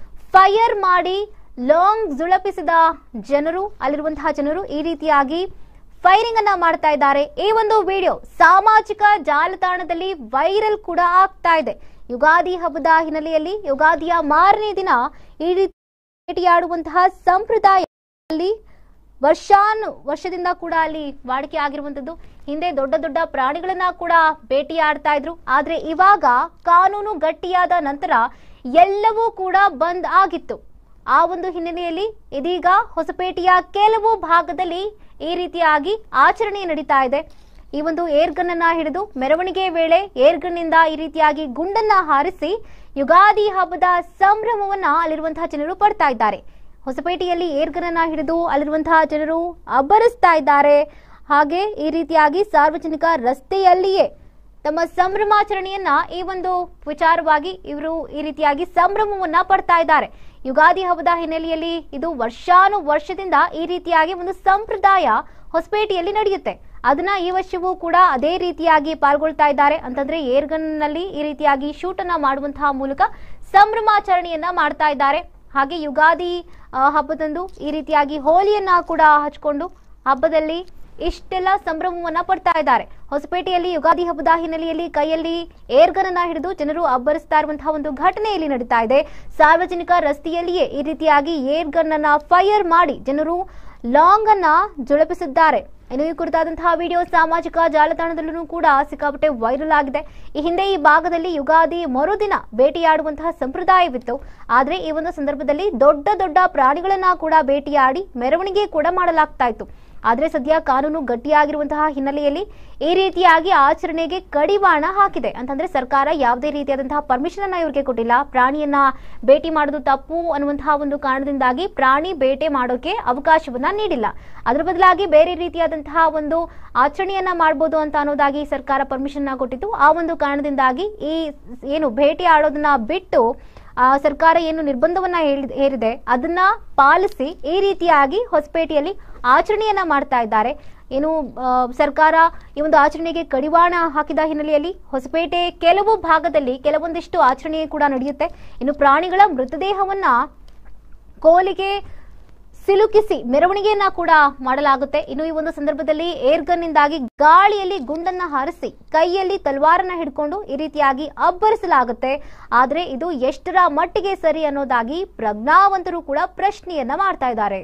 ಫೈರ್ ಮಾಡಿ ಲಾಂಗ್ ಜುಳಪಿಸಿದ ಜನರು ಅಲ್ಲಿರುವಂತಹ ಜನರು ಈ ರೀತಿಯಾಗಿ ಫೈರಿಂಗ್ ಅನ್ನ ಮಾಡ್ತಾ ಇದ್ದಾರೆ. ಈ ಒಂದು ವಿಡಿಯೋ ಸಾಮಾಜಿಕ ಜಾಲತಾಣದಲ್ಲಿ ವೈರಲ್ ಕೂಡ ಆಗ್ತಾ ಇದೆ. ಯುಗಾದಿ ಹಬ್ಬದ ಹಿನ್ನೆಲೆಯಲ್ಲಿ ಯುಗಾದಿಯ ಮಾರನೇ ದಿನ ಈ ರೀತಿ ಭೇಟಿಯಾಡುವಂತಹ ಸಂಪ್ರದಾಯ ಅಲ್ಲಿ ವರ್ಷಾನು ವರ್ಷದಿಂದ ಕೂಡ ಅಲ್ಲಿ ವಾಡಿಕೆ ಆಗಿರುವಂತದ್ದು. ಹಿಂದೆ ದೊಡ್ಡ ದೊಡ್ಡ ಪ್ರಾಣಿಗಳನ್ನ ಕೂಡ ಭೇಟಿಯಾಡ್ತಾ ಇದ್ರು. ಆದ್ರೆ ಇವಾಗ ಕಾನೂನು ಗಟ್ಟಿಯಾದ ನಂತರ ಎಲ್ಲವೂ ಕೂಡ ಬಂದ್ ಆಗಿತ್ತು. ಆ ಒಂದು ಹಿನ್ನೆಲೆಯಲ್ಲಿ ಇದೀಗ ಹೊಸಪೇಟೆಯ ಕೆಲವು ಭಾಗದಲ್ಲಿ ಈ ರೀತಿಯಾಗಿ ಆಚರಣೆ ನಡೀತಾ ಇದೆ. ಈ ಒಂದು ಏರ್ ಗನ್ ಅನ್ನ ಹಿಡಿದು ಮೆರವಣಿಗೆ ವೇಳೆ ಏರ್ ಗನ್ ನಿಂದ ಈ ರೀತಿಯಾಗಿ ಗುಂಡನ್ನ ಹಾರಿಸಿ ಯುಗಾದಿ ಹಬ್ಬದ ಸಂಭ್ರಮವನ್ನ ಅಲ್ಲಿರುವಂತಹ ಜನರು ಪಡ್ತಾ ಇದ್ದಾರೆ. ಹೊಸಪೇಟೆಯಲ್ಲಿ ಏರ್ ಗನ್ ಅನ್ನ ಹಿಡಿದು ಅಲ್ಲಿರುವಂತಹ ಜನರು ಅಬ್ಬರಿಸ್ತಾ ಇದ್ದಾರೆ. ಹಾಗೆ ಈ ರೀತಿಯಾಗಿ ಸಾರ್ವಜನಿಕ ರಸ್ತೆಯಲ್ಲಿಯೇ ತಮ್ಮ ಸಂಭ್ರಮಾಚರಣೆಯನ್ನ ಈ ಒಂದು ವಿಚಾರವಾಗಿ ಇವರು ಈ ರೀತಿಯಾಗಿ ಸಂಭ್ರಮವನ್ನ ಪಡ್ತಾ ಇದ್ದಾರೆ. ಯುಗಾದಿ ಹಬ್ಬದ ಹಿನ್ನೆಲೆಯಲ್ಲಿ ಇದು ವರ್ಷಾನು ವರ್ಷದಿಂದ ಈ ರೀತಿಯಾಗಿ ಒಂದು ಸಂಪ್ರದಾಯ ಹೊಸಪೇಟೆಯಲ್ಲಿ ನಡೆಯುತ್ತೆ. ಅದನ್ನ ಈ ವರ್ಷವೂ ಕೂಡ ಅದೇ ರೀತಿಯಾಗಿ ಪಾಲ್ಗೊಳ್ತಾ ಇದ್ದಾರೆ. ಅಂತಂದ್ರೆ ಏರ್ ಗನ್ ನಲ್ಲಿ ಈ ರೀತಿಯಾಗಿ ಶೂಟ್ ಅನ್ನ ಮಾಡುವಂತಹ ಮೂಲಕ ಸಂಭ್ರಮಾಚರಣೆಯನ್ನ ಮಾಡ್ತಾ ಇದ್ದಾರೆ. ಹಾಗೆ ಯುಗಾದಿ ಹಬ್ಬದಂದು ಈ ರೀತಿಯಾಗಿ ಹೋಲಿಯನ್ನ ಕೂಡ ಹಚ್ಕೊಂಡು ಹಬ್ಬದಲ್ಲಿ ಇಷ್ಟೆಲ್ಲ ಸಂಭ್ರಮವನ್ನ ಪಡ್ತಾ ಇದ್ದಾರೆ. ಹೊಸಪೇಟೆಯಲ್ಲಿ ಯುಗಾದಿ ಹಬ್ಬದ ಹಿನ್ನೆಲೆಯಲ್ಲಿ ಕೈಯಲ್ಲಿ ಏರ್ ಗನ್ ಅನ್ನ ಹಿಡಿದು ಜನರು ಅಬ್ಬರಿಸ್ತಾ ಇರುವಂತಹ ಒಂದು ಘಟನೆ ಇಲ್ಲಿ ನಡೀತಾ ಇದೆ. ಸಾರ್ವಜನಿಕ ರಸ್ತೆಯಲ್ಲಿಯೇ ಈ ರೀತಿಯಾಗಿ ಏರ್ ಗನ್ ಅನ್ನ ಫೈರ್ ಮಾಡಿ ಜನರು ಲಾಂಗ್ ಅನ್ನ ಜುಳಪಿಸಿದ್ದಾರೆ. ಇನ್ನು ಈ ಕುರಿತಾದಂತಹ ವಿಡಿಯೋ ಸಾಮಾಜಿಕ ಜಾಲತಾಣದಲ್ಲೂ ಕೂಡ ಸಿಕ್ಕಾಪಟ್ಟೆ ವೈರಲ್ ಆಗಿದೆ. ಈ ಹಿಂದೆ ಈ ಭಾಗದಲ್ಲಿ ಯುಗಾದಿ ಮರುದಿನ ಭೇಟಿಯಾಡುವಂತಹ ಸಂಪ್ರದಾಯವಿತ್ತು. ಆದ್ರೆ ಈ ಒಂದು ಸಂದರ್ಭದಲ್ಲಿ ದೊಡ್ಡ ದೊಡ್ಡ ಪ್ರಾಣಿಗಳನ್ನ ಕೂಡ ಭೇಟಿಯಾಡಿ ಮೆರವಣಿಗೆ ಕೂಡ ಮಾಡಲಾಗ್ತಾ ಇತ್ತು. ಆದ್ರೆ ಸದ್ಯ ಕಾನೂನು ಗಟ್ಟಿಯಾಗಿರುವಂತಹ ಹಿನ್ನೆಲೆಯಲ್ಲಿ ಈ ರೀತಿಯಾಗಿ ಆಚರಣೆಗೆ ಕಡಿವಾಣ ಹಾಕಿದೆ. ಅಂತಂದ್ರೆ ಸರ್ಕಾರ ಯಾವುದೇ ರೀತಿಯಾದಂತಹ ಪರ್ಮಿಷನ್ ಅನ್ನ ಇವ್ರಿಗೆ ಕೊಟ್ಟಿಲ್ಲ. ಪ್ರಾಣಿಯನ್ನ ಭೇಟಿ ಮಾಡೋದು ತಪ್ಪು ಅನ್ನುವಂತಹ ಒಂದು ಕಾರಣದಿಂದಾಗಿ ಪ್ರಾಣಿ ಬೇಟೆ ಮಾಡೋಕೆ ಅವಕಾಶವನ್ನ ನೀಡಿಲ್ಲ. ಅದರ ಬದಲಾಗಿ ಬೇರೆ ರೀತಿಯಾದಂತಹ ಒಂದು ಆಚರಣೆಯನ್ನ ಮಾಡಬಹುದು ಅಂತ ಅನ್ನೋದಾಗಿ ಸರ್ಕಾರ ಪರ್ಮಿಷನ್ ಕೊಟ್ಟಿತ್ತು. ಆ ಒಂದು ಕಾರಣದಿಂದಾಗಿ ಈ ಏನು ಭೇಟಿ ಆಡೋದನ್ನ ಬಿಟ್ಟು ಆ ಸರ್ಕಾರ ಏನು ನಿರ್ಬಂಧವನ್ನ ಹೇರಿದೆ ಅದನ್ನ ಪಾಲಿಸಿ ಈ ರೀತಿಯಾಗಿ ಹೊಸಪೇಟೆಯಲ್ಲಿ ಆಚರಣೆಯನ್ನ ಮಾಡ್ತಾ ಇದ್ದಾರೆ. ಏನು ಸರ್ಕಾರ ಈ ಒಂದು ಆಚರಣೆಗೆ ಕಡಿವಾಣ ಹಾಕಿದ ಹಿನ್ನೆಲೆಯಲ್ಲಿ ಹೊಸಪೇಟೆ ಕೆಲವು ಭಾಗದಲ್ಲಿ ಕೆಲವೊಂದಿಷ್ಟು ಆಚರಣೆ ಕೂಡ ನಡೆಯುತ್ತೆ. ಇನ್ನು ಪ್ರಾಣಿಗಳ ಮೃತದೇಹವನ್ನ ಕೋಲಿಗೆ ಸಿಲುಕಿಸಿ ಮೆರವಣಿಗೆಯನ್ನ ಕೂಡ ಮಾಡಲಾಗುತ್ತೆ. ಇನ್ನು ಈ ಒಂದು ಸಂದರ್ಭದಲ್ಲಿ ಏರ್ ಗನ್ ನಿಂದಾಗಿ ಗಾಳಿಯಲ್ಲಿ ಗುಂಡನ್ನ ಹಾರಿಸಿ ಕೈಯಲ್ಲಿ ತಲ್ವಾರನ್ನ ಹಿಡ್ಕೊಂಡು ಈ ರೀತಿಯಾಗಿ ಅಬ್ಬರಿಸಲಾಗುತ್ತೆ. ಆದ್ರೆ ಇದು ಎಷ್ಟರ ಮಟ್ಟಿಗೆ ಸರಿ ಅನ್ನೋದಾಗಿ ಪ್ರಜ್ಞಾವಂತರು ಕೂಡ ಪ್ರಶ್ನೆಯನ್ನ ಮಾಡ್ತಾ ಇದ್ದಾರೆ.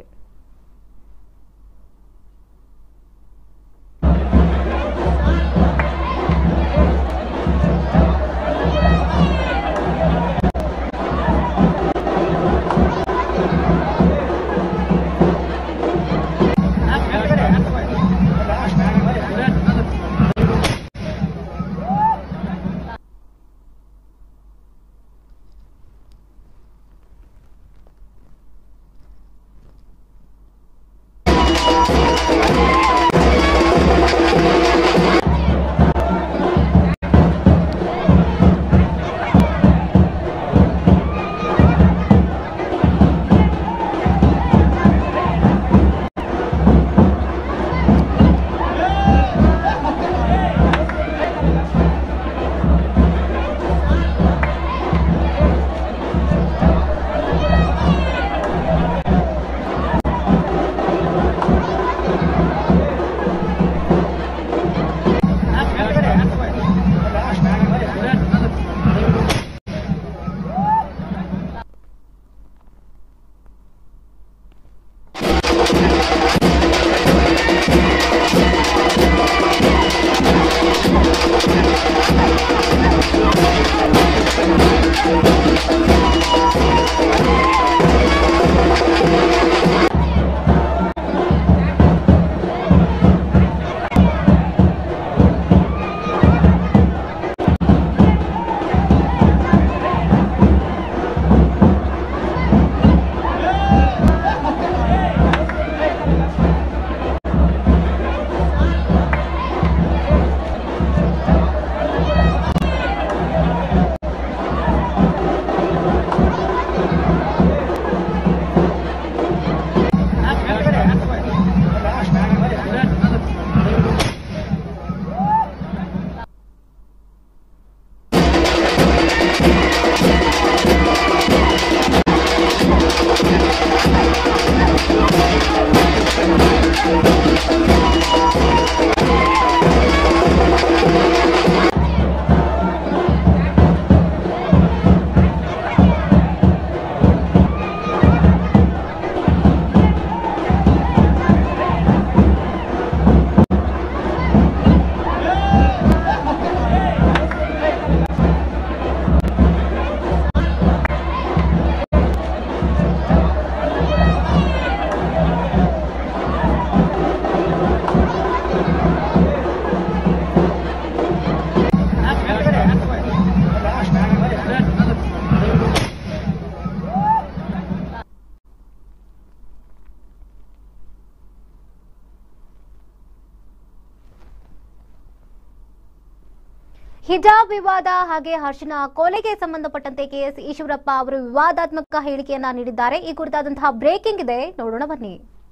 ಹಿಜಾಬ್ ವಿವಾದ ಹಾಗೆ ಹರ್ಷನ ಕೊಲೆಗೆ ಸಂಬಂಧಪಟ್ಟಂತೆ ಕೆಎಸ್ ಈಶ್ವರಪ್ಪ ಅವರು ವಿವಾದಾತ್ಮಕ ಹೇಳಿಕೆಯನ್ನ ನೀಡಿದ್ದಾರೆ. ಈ ಕುರಿತಾದಂತಹ ಬ್ರೇಕಿಂಗ್ ಇದೆ, ನೋಡೋಣ ಬನ್ನಿ.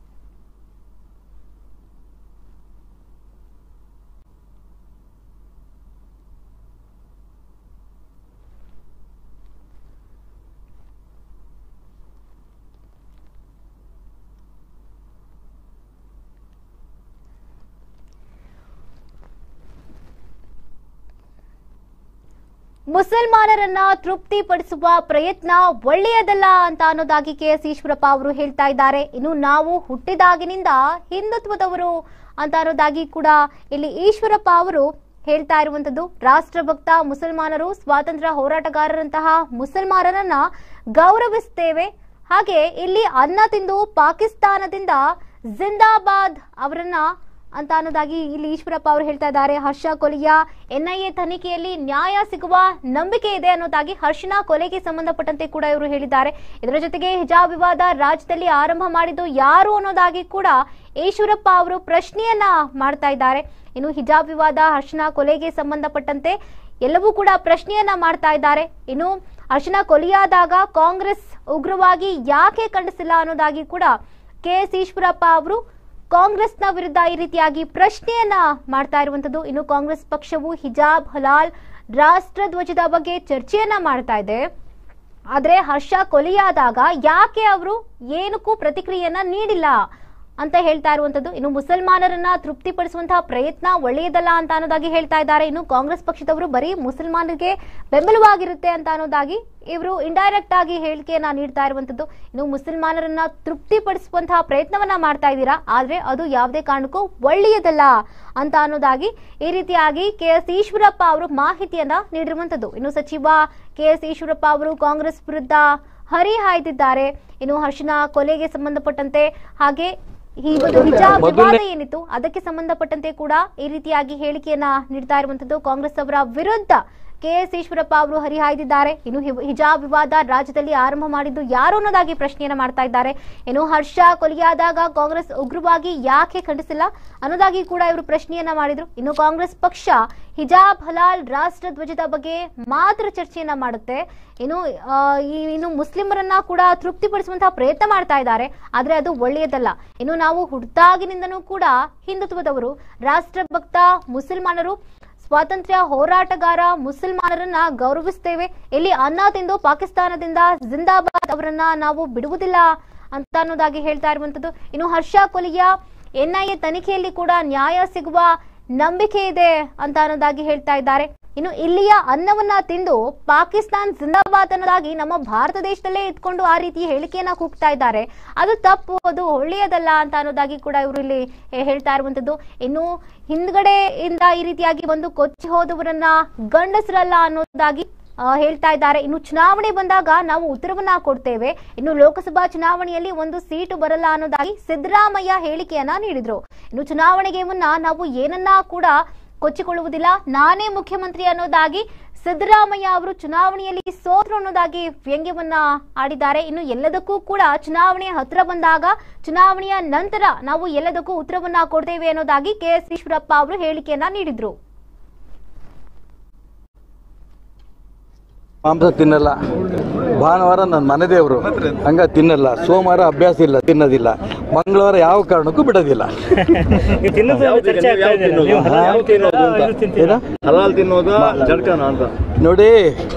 ಮುಸಲ್ಮಾನರನ್ನ ತೃಪ್ತಿಪಡಿಸುವ ಪ್ರಯತ್ನ ಒಳ್ಳೆಯದಲ್ಲ ಅಂತ ಅನ್ನೋದಾಗಿ ಕೆಎಸ್ ಈಶ್ವರಪ್ಪ ಅವರು ಹೇಳ್ತಾ ಇದ್ದಾರೆ. ಇನ್ನು ನಾವು ಹುಟ್ಟಿದಾಗಿನಿಂದ ಹಿಂದುತ್ವದವರು ಅಂತ ಅನ್ನೋದಾಗಿ ಕೂಡ ಇಲ್ಲಿ ಈಶ್ವರಪ್ಪ ಅವರು ಹೇಳ್ತಾ ಇರುವಂತದ್ದು. ರಾಷ್ಟ್ರಭಕ್ತ ಮುಸಲ್ಮಾನರು, ಸ್ವಾತಂತ್ರ್ಯ ಹೋರಾಟಗಾರರಂತಹ ಮುಸಲ್ಮಾನರನ್ನ ಗೌರವಿಸುತ್ತೇವೆ. ಹಾಗೆ ಇಲ್ಲಿ ಅನ್ನ ತಿಂದು ಪಾಕಿಸ್ತಾನದಿಂದ ಜಿಂದಾಬಾದ್ ಅವರನ್ನ ಅಂತ ಅನ್ನೋದಾಗಿ ಇಲ್ಲಿ ಈಶ್ವರಪ್ಪ ಅವರು ಹೇಳ್ತಾ ಇದ್ದಾರೆ. ಹರ್ಷ ಕೊಲೆಯ ಎನ್ಐಎ ತನಿಖೆಯಲ್ಲಿ ನ್ಯಾಯ ಸಿಗುವ ನಂಬಿಕೆ ಇದೆ ಅನ್ನೋದಾಗಿ ಹರ್ಷನ ಕೊಲೆಗೆ ಸಂಬಂಧಪಟ್ಟಂತೆ ಕೂಡ ಇವರು ಹೇಳಿದ್ದಾರೆ. ಇದರ ಜೊತೆಗೆ ಹಿಜಾಬ್ ವಿವಾದ ರಾಜ್ಯದಲ್ಲಿ ಆರಂಭ ಮಾಡಿದ್ದು ಯಾರು ಅನ್ನೋದಾಗಿ ಕೂಡ ಈಶ್ವರಪ್ಪ ಅವರು ಪ್ರಶ್ನೆಯನ್ನ ಮಾಡ್ತಾ ಇದ್ದಾರೆ. ಇನ್ನು ಹಿಜಾಬ್ ವಿವಾದ, ಹರ್ಷನ ಕೊಲೆಗೆ ಸಂಬಂಧಪಟ್ಟಂತೆ ಎಲ್ಲವೂ ಕೂಡ ಪ್ರಶ್ನೆಯನ್ನ ಮಾಡ್ತಾ ಇದ್ದಾರೆ. ಇನ್ನು ಹರ್ಷನ ಕೊಲೆಯಾದಾಗ ಕಾಂಗ್ರೆಸ್ ಉಗ್ರವಾಗಿ ಯಾಕೆ ಖಂಡಿಸಿಲ್ಲ ಅನ್ನೋದಾಗಿ ಕೂಡ ಕೆಎಸ್ ಈಶ್ವರಪ್ಪ ಅವರು ಕಾಂಗ್ರೆಸ್ನ ವಿರುದ್ಧ ಈ ರೀತಿಯಾಗಿ ಪ್ರಶ್ನೆಯನ್ನ ಮಾಡ್ತಾ ಇರುವಂತದ್ದು. ಇನ್ನು ಕಾಂಗ್ರೆಸ್ ಪಕ್ಷವು ಹಿಜಾಬ್, ಹಲಾಲ್, ರಾಷ್ಟ್ರ ಧ್ವಜದ ಬಗ್ಗೆ ಚರ್ಚೆಯನ್ನ ಮಾಡ್ತಾ ಇದೆ. ಆದ್ರೆ ಹರ್ಷ ಕೊಲೆಯಾದಾಗ ಯಾಕೆ ಅವರು ಏನಕ್ಕೂ ಪ್ರತಿಕ್ರಿಯೆಯನ್ನ ನೀಡಿಲ್ಲ ಅಂತ ಹೇಳ್ತಾ ಇರುವಂತದ್ದು. ಇನ್ನು ಮುಸಲ್ಮಾನರನ್ನ ತೃಪ್ತಿಪಡಿಸುವಂತಹ ಪ್ರಯತ್ನ ಒಳ್ಳೆಯದಲ್ಲ ಅಂತ ಅನ್ನೋದಾಗಿ ಹೇಳ್ತಾ ಇದ್ದಾರೆ. ಇನ್ನು ಕಾಂಗ್ರೆಸ್ ಪಕ್ಷದವರು ಬರೀ ಮುಸಲ್ಮಾನರಿಗೆ ಬೆಂಬಲವಾಗಿರುತ್ತೆ ಅಂತ ಅನ್ನೋದಾಗಿ ಇವರು ಇಂಡೈರೆಕ್ಟ್ ಆಗಿ ಹೇಳಿಕೆಯನ್ನ ನೀಡ್ತಾ ಇರುವಂತದ್ದು. ಇನ್ನು ಮುಸಲ್ಮಾನರನ್ನ ತೃಪ್ತಿಪಡಿಸುವಂತಹ ಪ್ರಯತ್ನವನ್ನ ಮಾಡ್ತಾ ಇದ್ದೀರಾ, ಆದ್ರೆ ಅದು ಯಾವುದೇ ಕಾರಣಕ್ಕೂ ಒಳ್ಳೆಯದಲ್ಲ ಅಂತ ಅನ್ನೋದಾಗಿ ಈ ರೀತಿಯಾಗಿ ಕೆಎಸ್ ಈಶ್ವರಪ್ಪ ಅವರು ಮಾಹಿತಿಯನ್ನ ನೀಡಿರುವಂತದ್ದು. ಇನ್ನು ಸಚಿವ ಕೆಎಸ್ ಈಶ್ವರಪ್ಪ ಅವರು ಕಾಂಗ್ರೆಸ್ ವಿರುದ್ಧ ಹರಿಹಾಯ್ದಿದ್ದಾರೆ. ಇನ್ನು ಹರ್ಷನ ಕೊಲೆಗೆ ಸಂಬಂಧಪಟ್ಟಂತೆ ಹಾಗೆ ಈ ಒಂದು ಹಿಜಾಬ್ ವಿವಾದ ಏನಿತ್ತು ಅದಕ್ಕೆ ಸಂಬಂಧಪಟ್ಟಂತೆ ಕೂಡ ಈ ರೀತಿಯಾಗಿ ಹೇಳಿಕೆಯನ್ನ ನೀಡ್ತಾ ಇರುವಂತದ್ದು. ಕಾಂಗ್ರೆಸ್ ಅವರ ವಿರುದ್ಧ ಕೆಎಸ್ ಈಶ್ವರಪ್ಪ ಅವರು ಹರಿಹಾಯ್ದಿದ್ದಾರೆ. ಇನ್ನು ಹಿಜಾಬ್ ವಿವಾದ ರಾಜ್ಯದಲ್ಲಿ ಆರಂಭ ಮಾಡಿದ್ದು ಯಾರು ಅನ್ನೋದಾಗಿ ಪ್ರಶ್ನೆಯನ್ನ ಮಾಡ್ತಾ ಇದ್ದಾರೆ. ಇನ್ನು ಹರ್ಷ ಕೊಲೆಯಾದಾಗ ಕಾಂಗ್ರೆಸ್ ಉಗ್ರವಾಗಿ ಯಾಕೆ ಖಂಡಿಸಿಲ್ಲ ಅನ್ನೋದಾಗಿ ಕೂಡ ಇವರು ಪ್ರಶ್ನೆಯನ್ನ ಮಾಡಿದ್ರು. ಇನ್ನು ಕಾಂಗ್ರೆಸ್ ಪಕ್ಷ ಹಿಜಾಬ್, ಹಲಾಲ್, ರಾಷ್ಟ್ರ ಧ್ವಜದ ಬಗ್ಗೆ ಮಾತ್ರ ಚರ್ಚೆಯನ್ನ ಮಾಡುತ್ತೆ. ಇನ್ನು ಇನ್ನು ಮುಸ್ಲಿಮರನ್ನ ಕೂಡ ತೃಪ್ತಿಪಡಿಸುವಂತಹ ಪ್ರಯತ್ನ ಮಾಡ್ತಾ ಇದ್ದಾರೆ, ಆದ್ರೆ ಅದು ಒಳ್ಳೆಯದಲ್ಲ. ಇನ್ನು ನಾವು ಹುಟ್ಟಾಗಿನಿಂದನೂ ಕೂಡ ಹಿಂದುತ್ವದವರು, ರಾಷ್ಟ್ರಭಕ್ತ ಮುಸಲ್ಮಾನರು, ಸ್ವಾತಂತ್ರ್ಯ ಹೋರಾಟಗಾರ ಮುಸಲ್ಮಾನರನ್ನ ಗೌರವಿಸ್ತೇವೆ. ಇಲ್ಲಿ ಅನ್ನ ತಿಂದು ಪಾಕಿಸ್ತಾನದಿಂದ ಜಿಂದಾಬಾದ್ ಅವರನ್ನ ನಾವು ಬಿಡುವುದಿಲ್ಲ ಅಂತ ಅನ್ನೋದಾಗಿ ಹೇಳ್ತಾ ಇರುವಂತದ್ದು. ಇನ್ನು ಹರ್ಷ ಕೊಲೆಯ ಎನ್ಐಎ ತನಿಖೆಯಲ್ಲಿ ಕೂಡ ನ್ಯಾಯ ಸಿಗುವ ನಂಬಿಕೆ ಇದೆ ಅಂತ ಅನ್ನೋದಾಗಿ ಹೇಳ್ತಾ ಇದ್ದಾರೆ. ಇನ್ನು ಇಲ್ಲಿಯ ಅನ್ನವನ್ನ ತಿಂದು ಪಾಕಿಸ್ತಾನ್ ಜಿಂದಾಬಾದ್ ಅನ್ನೋದಾಗಿ ನಮ್ಮ ಭಾರತ ದೇಶದಲ್ಲೇ ಇದ್ಕೊಂಡು ಆ ರೀತಿ ಹೇಳಿಕೆಯನ್ನ ಕೂಗ್ತಾ ಇದ್ದಾರೆ. ಅದು ತಪ್ಪು, ಅದು ಒಳ್ಳೆಯದಲ್ಲ ಅಂತ ಅನ್ನೋದಾಗಿ ಕೂಡ ಇವರು ಇಲ್ಲಿ ಹೇಳ್ತಾ ಇರುವಂತದ್ದು. ಇನ್ನು ಹಿಂದ್ಗಡೆಯಿಂದ ಈ ರೀತಿಯಾಗಿ ಒಂದು ಕೊಚ್ಚಿ ಹೋದವರನ್ನ ಗಂಡಸರಲ್ಲ ಅನ್ನೋದಾಗಿ ಹೇಳ್ತಾ ಇದ್ದಾರೆ. ಇನ್ನು ಚುನಾವಣೆ ಬಂದಾಗ ನಾವು ಉತ್ತರವನ್ನ ಕೊಡ್ತೇವೆ, ಇನ್ನು ಲೋಕಸಭಾ ಚುನಾವಣೆಯಲ್ಲಿ ಒಂದು ಸೀಟು ಬರಲ್ಲ ಅನ್ನೋದಾಗಿ ಸಿದ್ದರಾಮಯ್ಯ ಹೇಳಿಕೆಯನ್ನ ನೀಡಿದ್ರು. ಇನ್ನು ಚುನಾವಣೆಗೆ ಮುನ್ನ ನಾವು ಏನನ್ನ ಕೂಡ ಕೊಚ್ಚಿಕೊಳ್ಳುವುದಿಲ್ಲ, ನಾನೇ ಮುಖ್ಯಮಂತ್ರಿ ಅನ್ನೋದಾಗಿ ಸಿದ್ದರಾಮಯ್ಯ ಅವರು ಚುನಾವಣೆಯಲ್ಲಿ ಸೋತರು ಅನ್ನೋದಾಗಿ ವ್ಯಂಗ್ಯವನ್ನ ಆಡಿದ್ದಾರೆ. ಇನ್ನು ಎಲ್ಲದಕ್ಕೂ ಕೂಡ ಚುನಾವಣೆ ಹತ್ರ ಬಂದಾಗ ಚುನಾವಣೆಯ ನಂತರ ನಾವು ಎಲ್ಲದಕ್ಕೂ ಉತ್ತರವನ್ನ ಕೊಡ್ತೇವೆ ಅನ್ನೋದಾಗಿ ಕೆ ಎಸ್ ಈಶ್ವರಪ್ಪ ಅವರು ಹೇಳಿಕೆಯನ್ನ ನೀಡಿದ್ರು. ಮಾಂಸ ತಿನ್ನಲ್ಲ, ಭಾನುವಾರ ನನ್ನ ಮನೆ ದೇವರು ಹಂಗ ತಿನ್ನಲ್ಲ, ಸೋಮವಾರ ಅಭ್ಯಾಸ ಇಲ್ಲ ತಿನ್ನೋದಿಲ್ಲ, ಮಂಗಳವಾರ ಯಾವ ಕಾರಣಕ್ಕೂ ಬಿಡೋದಿಲ್ಲ. ನೋಡಿ,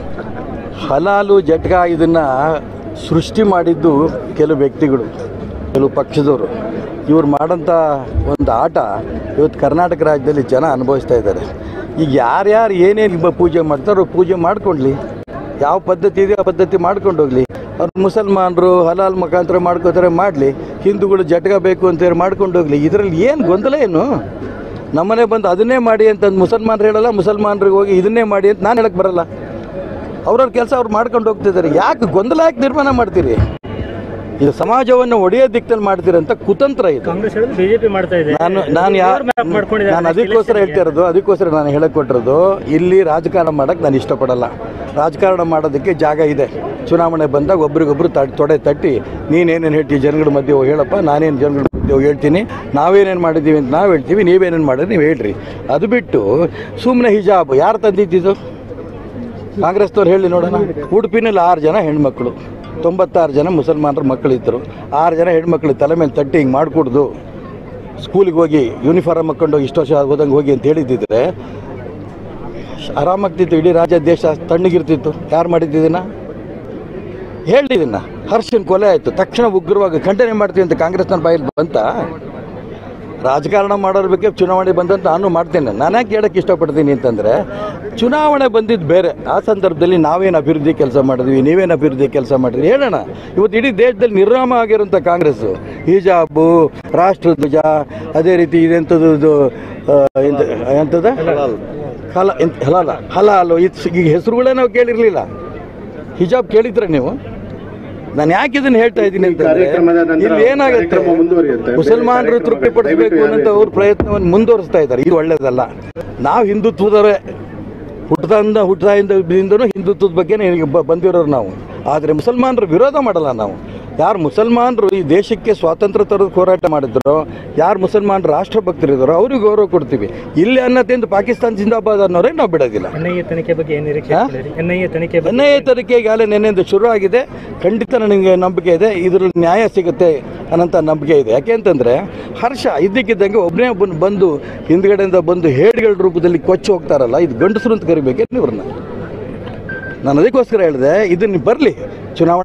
ಹಲಾಲು ಜಟ್ಕ ಇದನ್ನ ಸೃಷ್ಟಿ ಮಾಡಿದ್ದು ಕೆಲವು ವ್ಯಕ್ತಿಗಳು, ಕೆಲವು ಪಕ್ಷದವರು. ಇವ್ರು ಮಾಡೋಂಥ ಒಂದು ಆಟ ಇವತ್ತು ಕರ್ನಾಟಕ ರಾಜ್ಯದಲ್ಲಿ ಜನ ಅನುಭವಿಸ್ತಾ ಇದ್ದಾರೆ. ಈಗ ಯಾರ್ಯಾರು ಏನೇನು ಪೂಜೆ ಮಾಡ್ತಾರೋ ಪೂಜೆ ಮಾಡ್ಕೊಳ್ಳಿ, ಯಾವ ಪದ್ಧತಿ ಇದೆ ಆ ಪದ್ಧತಿ ಮಾಡ್ಕೊಂಡು ಹೋಗಲಿ. ಅವ್ರು ಮುಸಲ್ಮಾನರು ಹಲಾಲ್ ಮುಖಾಂತರ ಮಾಡ್ಕೋತಾರೆ, ಮಾಡಲಿ. ಹಿಂದೂಗಳು ಜಟ್ಗ ಬೇಕು ಅಂತೇಳಿ ಮಾಡ್ಕೊಂಡು ಹೋಗಲಿ. ಇದರಲ್ಲಿ ಏನು ಗೊಂದಲ ಏನು? ನಮ್ಮನೆ ಬಂದು ಅದನ್ನೇ ಮಾಡಿ ಅಂತಂದು ಮುಸಲ್ಮಾನರು ಹೇಳಲ್ಲ, ಮುಸಲ್ಮಾನರಿಗೆ ಹೋಗಿ ಇದನ್ನೇ ಮಾಡಿ ಅಂತ ನಾನು ಹೇಳಕ್ಕೆ ಬರಲ್ಲ. ಅವ್ರವ್ರ ಕೆಲಸ ಅವ್ರು ಮಾಡ್ಕೊಂಡು ಹೋಗ್ತಿದ್ದಾರೆ. ಯಾಕೆ ಗೊಂದಲ ಯಾಕೆ ನಿರ್ಮಾಣ ಮಾಡ್ತೀರಿ? ಇದು ಸಮಾಜವನ್ನು ಒಡೆಯೋ ದಿಕ್ಕಲ್ಲಿ ಮಾಡ್ತೀರಂತ ಕುತಂತ್ರ ಇದು. ಬಿಜೆಪಿ ಮಾಡ್ತಾ ಇದೆ. ನಾನು ನಾನು ಯಾರು ನಾನು ಅದಕ್ಕೋಸ್ಕರ ಹೇಳ್ತಾ ಇರೋದು, ಅದಕ್ಕೋಸ್ಕರ ನಾನು ಹೇಳಕ್ ಕೊಟ್ಟಿರೋದು, ಇಲ್ಲಿ ರಾಜಕಾರಣ ಮಾಡಕ್ಕೆ ನಾನು ಇಷ್ಟಪಡಲ್ಲ. ರಾಜಕಾರಣ ಮಾಡೋದಕ್ಕೆ ಜಾಗ ಇದೆ. ಚುನಾವಣೆ ಬಂದಾಗ ಒಬ್ರಿಗೊಬ್ರು ತಡ್ ತೊಡೆ ತಟ್ಟಿ ನೀನೇನೇನು ಹೇಳ್ತೀವಿ ಜನಗಳ ಮಧ್ಯೆ ಹೋಗಿ ಹೇಳಪ್ಪ, ನಾನೇನು ಜನಗಳ ಮಧ್ಯೆ ಹೋಗಿ ಹೇಳ್ತೀನಿ, ನಾವೇನೇನು ಮಾಡಿದ್ದೀವಿ ಅಂತ ನಾವು ಹೇಳ್ತೀವಿ, ನೀವೇನೇನು ಮಾಡಿದ್ರೆ ನೀವು ಹೇಳ್ರಿ. ಅದು ಬಿಟ್ಟು ಸುಮ್ಮನೆ ಹಿಜಾಬ್ ಯಾರು ತಂದಿದ್ದು? ಕಾಂಗ್ರೆಸ್ನವ್ರು ಹೇಳಿ ನೋಡೋಣ. ಉಡುಪಿನಲ್ಲಿ ಆರು ಜನ ಹೆಣ್ಮಕ್ಳು, ತೊಂಬತ್ತಾರು ಜನ ಮುಸಲ್ಮಾನರ ಮಕ್ಕಳಿದ್ದರು. ಆರು ಜನ ಹೆಣ್ಮಕ್ಳು ತಲೆ ಮೇಲೆ ತಟ್ಟಿ ಹಿಂಗೆ ಮಾಡಿಕೊಡ್ದು ಸ್ಕೂಲಿಗೆ ಹೋಗಿ ಯೂನಿಫಾರ್ಮ್ ಹಾಕ್ಕೊಂಡು ಇಷ್ಟು ವರ್ಷ ಹೋದಂಗೆ ಹೋಗಿ ಅಂತ ಹೇಳಿದ್ದಿದ್ರೆ ಆರಾಮಾಗ್ತಿತ್ತು. ಇಡೀ ರಾಜ್ಯ ದೇಶ ತಣ್ಣಗಿರ್ತಿತ್ತು. ಯಾರು ಮಾಡಿದ್ದಿದ್ದನ್ನ ಹೇಳಿದ್ದನ್ನ? ಹರ್ಷನ್ ಕೊಲೆ ಆಯಿತು, ತಕ್ಷಣ ಉಗ್ರವಾಗಿ ಖಂಡನೆ ಮಾಡ್ತೀವಿ ಅಂತ ಕಾಂಗ್ರೆಸ್ನ ಬಾಯಲ್ಲಿ ಬಂತ? ರಾಜಕಾರಣ ಮಾಡೋರ ಬಗ್ಗೆ ಚುನಾವಣೆ ಬಂದಂತ ನಾನು ಮಾಡ್ತೇನೆ. ನಾನು ಯಾಕೆ ಹೇಳಕ್ಕೆ ಇಷ್ಟಪಡ್ತೀನಿ ಅಂತಂದರೆ, ಚುನಾವಣೆ ಬಂದಿದ್ದು ಬೇರೆ. ಆ ಸಂದರ್ಭದಲ್ಲಿ ನಾವೇನು ಅಭಿವೃದ್ಧಿ ಕೆಲಸ ಮಾಡಿದ್ವಿ, ನೀವೇನು ಅಭಿವೃದ್ಧಿ ಕೆಲಸ ಮಾಡಿದ್ವಿ ಹೇಳೋಣ. ಇವತ್ತು ಇಡೀ ದೇಶದಲ್ಲಿ ನಿರ್ನಾಮ ಆಗಿರೋಂಥ ಕಾಂಗ್ರೆಸ್ಸು ಹಿಜಾಬು, ರಾಷ್ಟ್ರಧ್ವಜ, ಅದೇ ರೀತಿ ಇದೆಂಥದ್ದು ಇದು ಎಂಥದ ಹಲ ಹಲಾಲ ಹಲಾಲು ಇದು ಈಗ ಹೆಸರುಗಳೇ ನಾವು ಕೇಳಿರಲಿಲ್ಲ. ಹಿಜಾಬ್ ಕೇಳಿದ್ರೆ ನೀವು? ನಾನು ಯಾಕೆ ಇದನ್ನು ಹೇಳ್ತಾ ಇದ್ದೀನಿ ಅಂತಂದ್ರೆ, ಇಲ್ಲಿ ಏನಾಗುತ್ತೆ, ಮುಸಲ್ಮಾನರು ತೃಪ್ತಿ ಪಡಿಸಬೇಕು ಅನ್ನೋ ಅವ್ರ ಪ್ರಯತ್ನವನ್ನು ಮುಂದುವರಿಸ್ತಾ ಇದ್ದಾರೆ. ಇದು ಒಳ್ಳೇದಲ್ಲ. ನಾವು ಹಿಂದುತ್ವದವರೇ, ಹುಟ್ಟದಿಂದ ಹುಟ್ಟದಾಯಿಂದನೂ ಹಿಂದುತ್ವದ ಬಗ್ಗೆ ಬಂದಿರೋರು ನಾವು. ಆದರೆ ಮುಸಲ್ಮಾನರು ವಿರೋಧ ಮಾಡಲ್ಲ ನಾವು. ಯಾರು ಮುಸಲ್ಮಾನರು ಈ ದೇಶಕ್ಕೆ ಸ್ವಾತಂತ್ರ್ಯ ತರೋದು ಹೋರಾಟ ಮಾಡಿದ್ರು, ಯಾರು ಮುಸಲ್ಮಾನರು ರಾಷ್ಟ್ರಭಕ್ತರಿದ್ದಾರೋ ಅವ್ರಿಗೆ ಗೌರವ ಕೊಡ್ತೀವಿ. ಇಲ್ಲಿ ಅನ್ನೋದಿಂದ ಪಾಕಿಸ್ತಾನ ಜಿಂದಾಬಾದ್ ಅನ್ನೋರೇ ನಾವು ಬಿಡೋದಿಲ್ಲ. ಎನ್ ಐ ಎ ತನಿಖೆ ಬಗ್ಗೆ ಏನು ನಿರೀಕ್ಷೆ? ಎನ್ ಐ ಎ ತನಿಖೆ ಎನ್ ಐ ಎ ತನಿಖೆ ಈಗಾಗಲೇ ನೆನ್ನೆಯಿಂದ ಶುರು ಆಗಿದೆ. ಖಂಡಿತ ನನಗೆ ನಂಬಿಕೆ ಇದೆ, ಇದರಲ್ಲಿ ನ್ಯಾಯ ಸಿಗುತ್ತೆ ಅನ್ನೋಂಥ ನಂಬಿಕೆ ಇದೆ. ಯಾಕೆ ಅಂತಂದರೆ, ಹರ್ಷ ಇದ್ದಕ್ಕಿದ್ದಂಗೆ ಒಬ್ಬನೇ ಒಬ್ಬನು ಬಂದು ಹಿಂದ್ಗಡೆಯಿಂದ ಬಂದು ಹೇಡ್ಗಳ ರೂಪದಲ್ಲಿ ಕೊಚ್ಚಿ ಹೋಗ್ತಾರಲ್ಲ, ಇದು ಗಂಡಸರು ಅಂತ ಕರಿಬೇಕೆ ಇವ್ರನ್ನ? ನಾನು ಅದಕ್ಕೋಸ್ಕರ ಹೇಳಿದೆ, ಇದನ್ನು ಬರಲಿ ಚುನಾವಣೆ.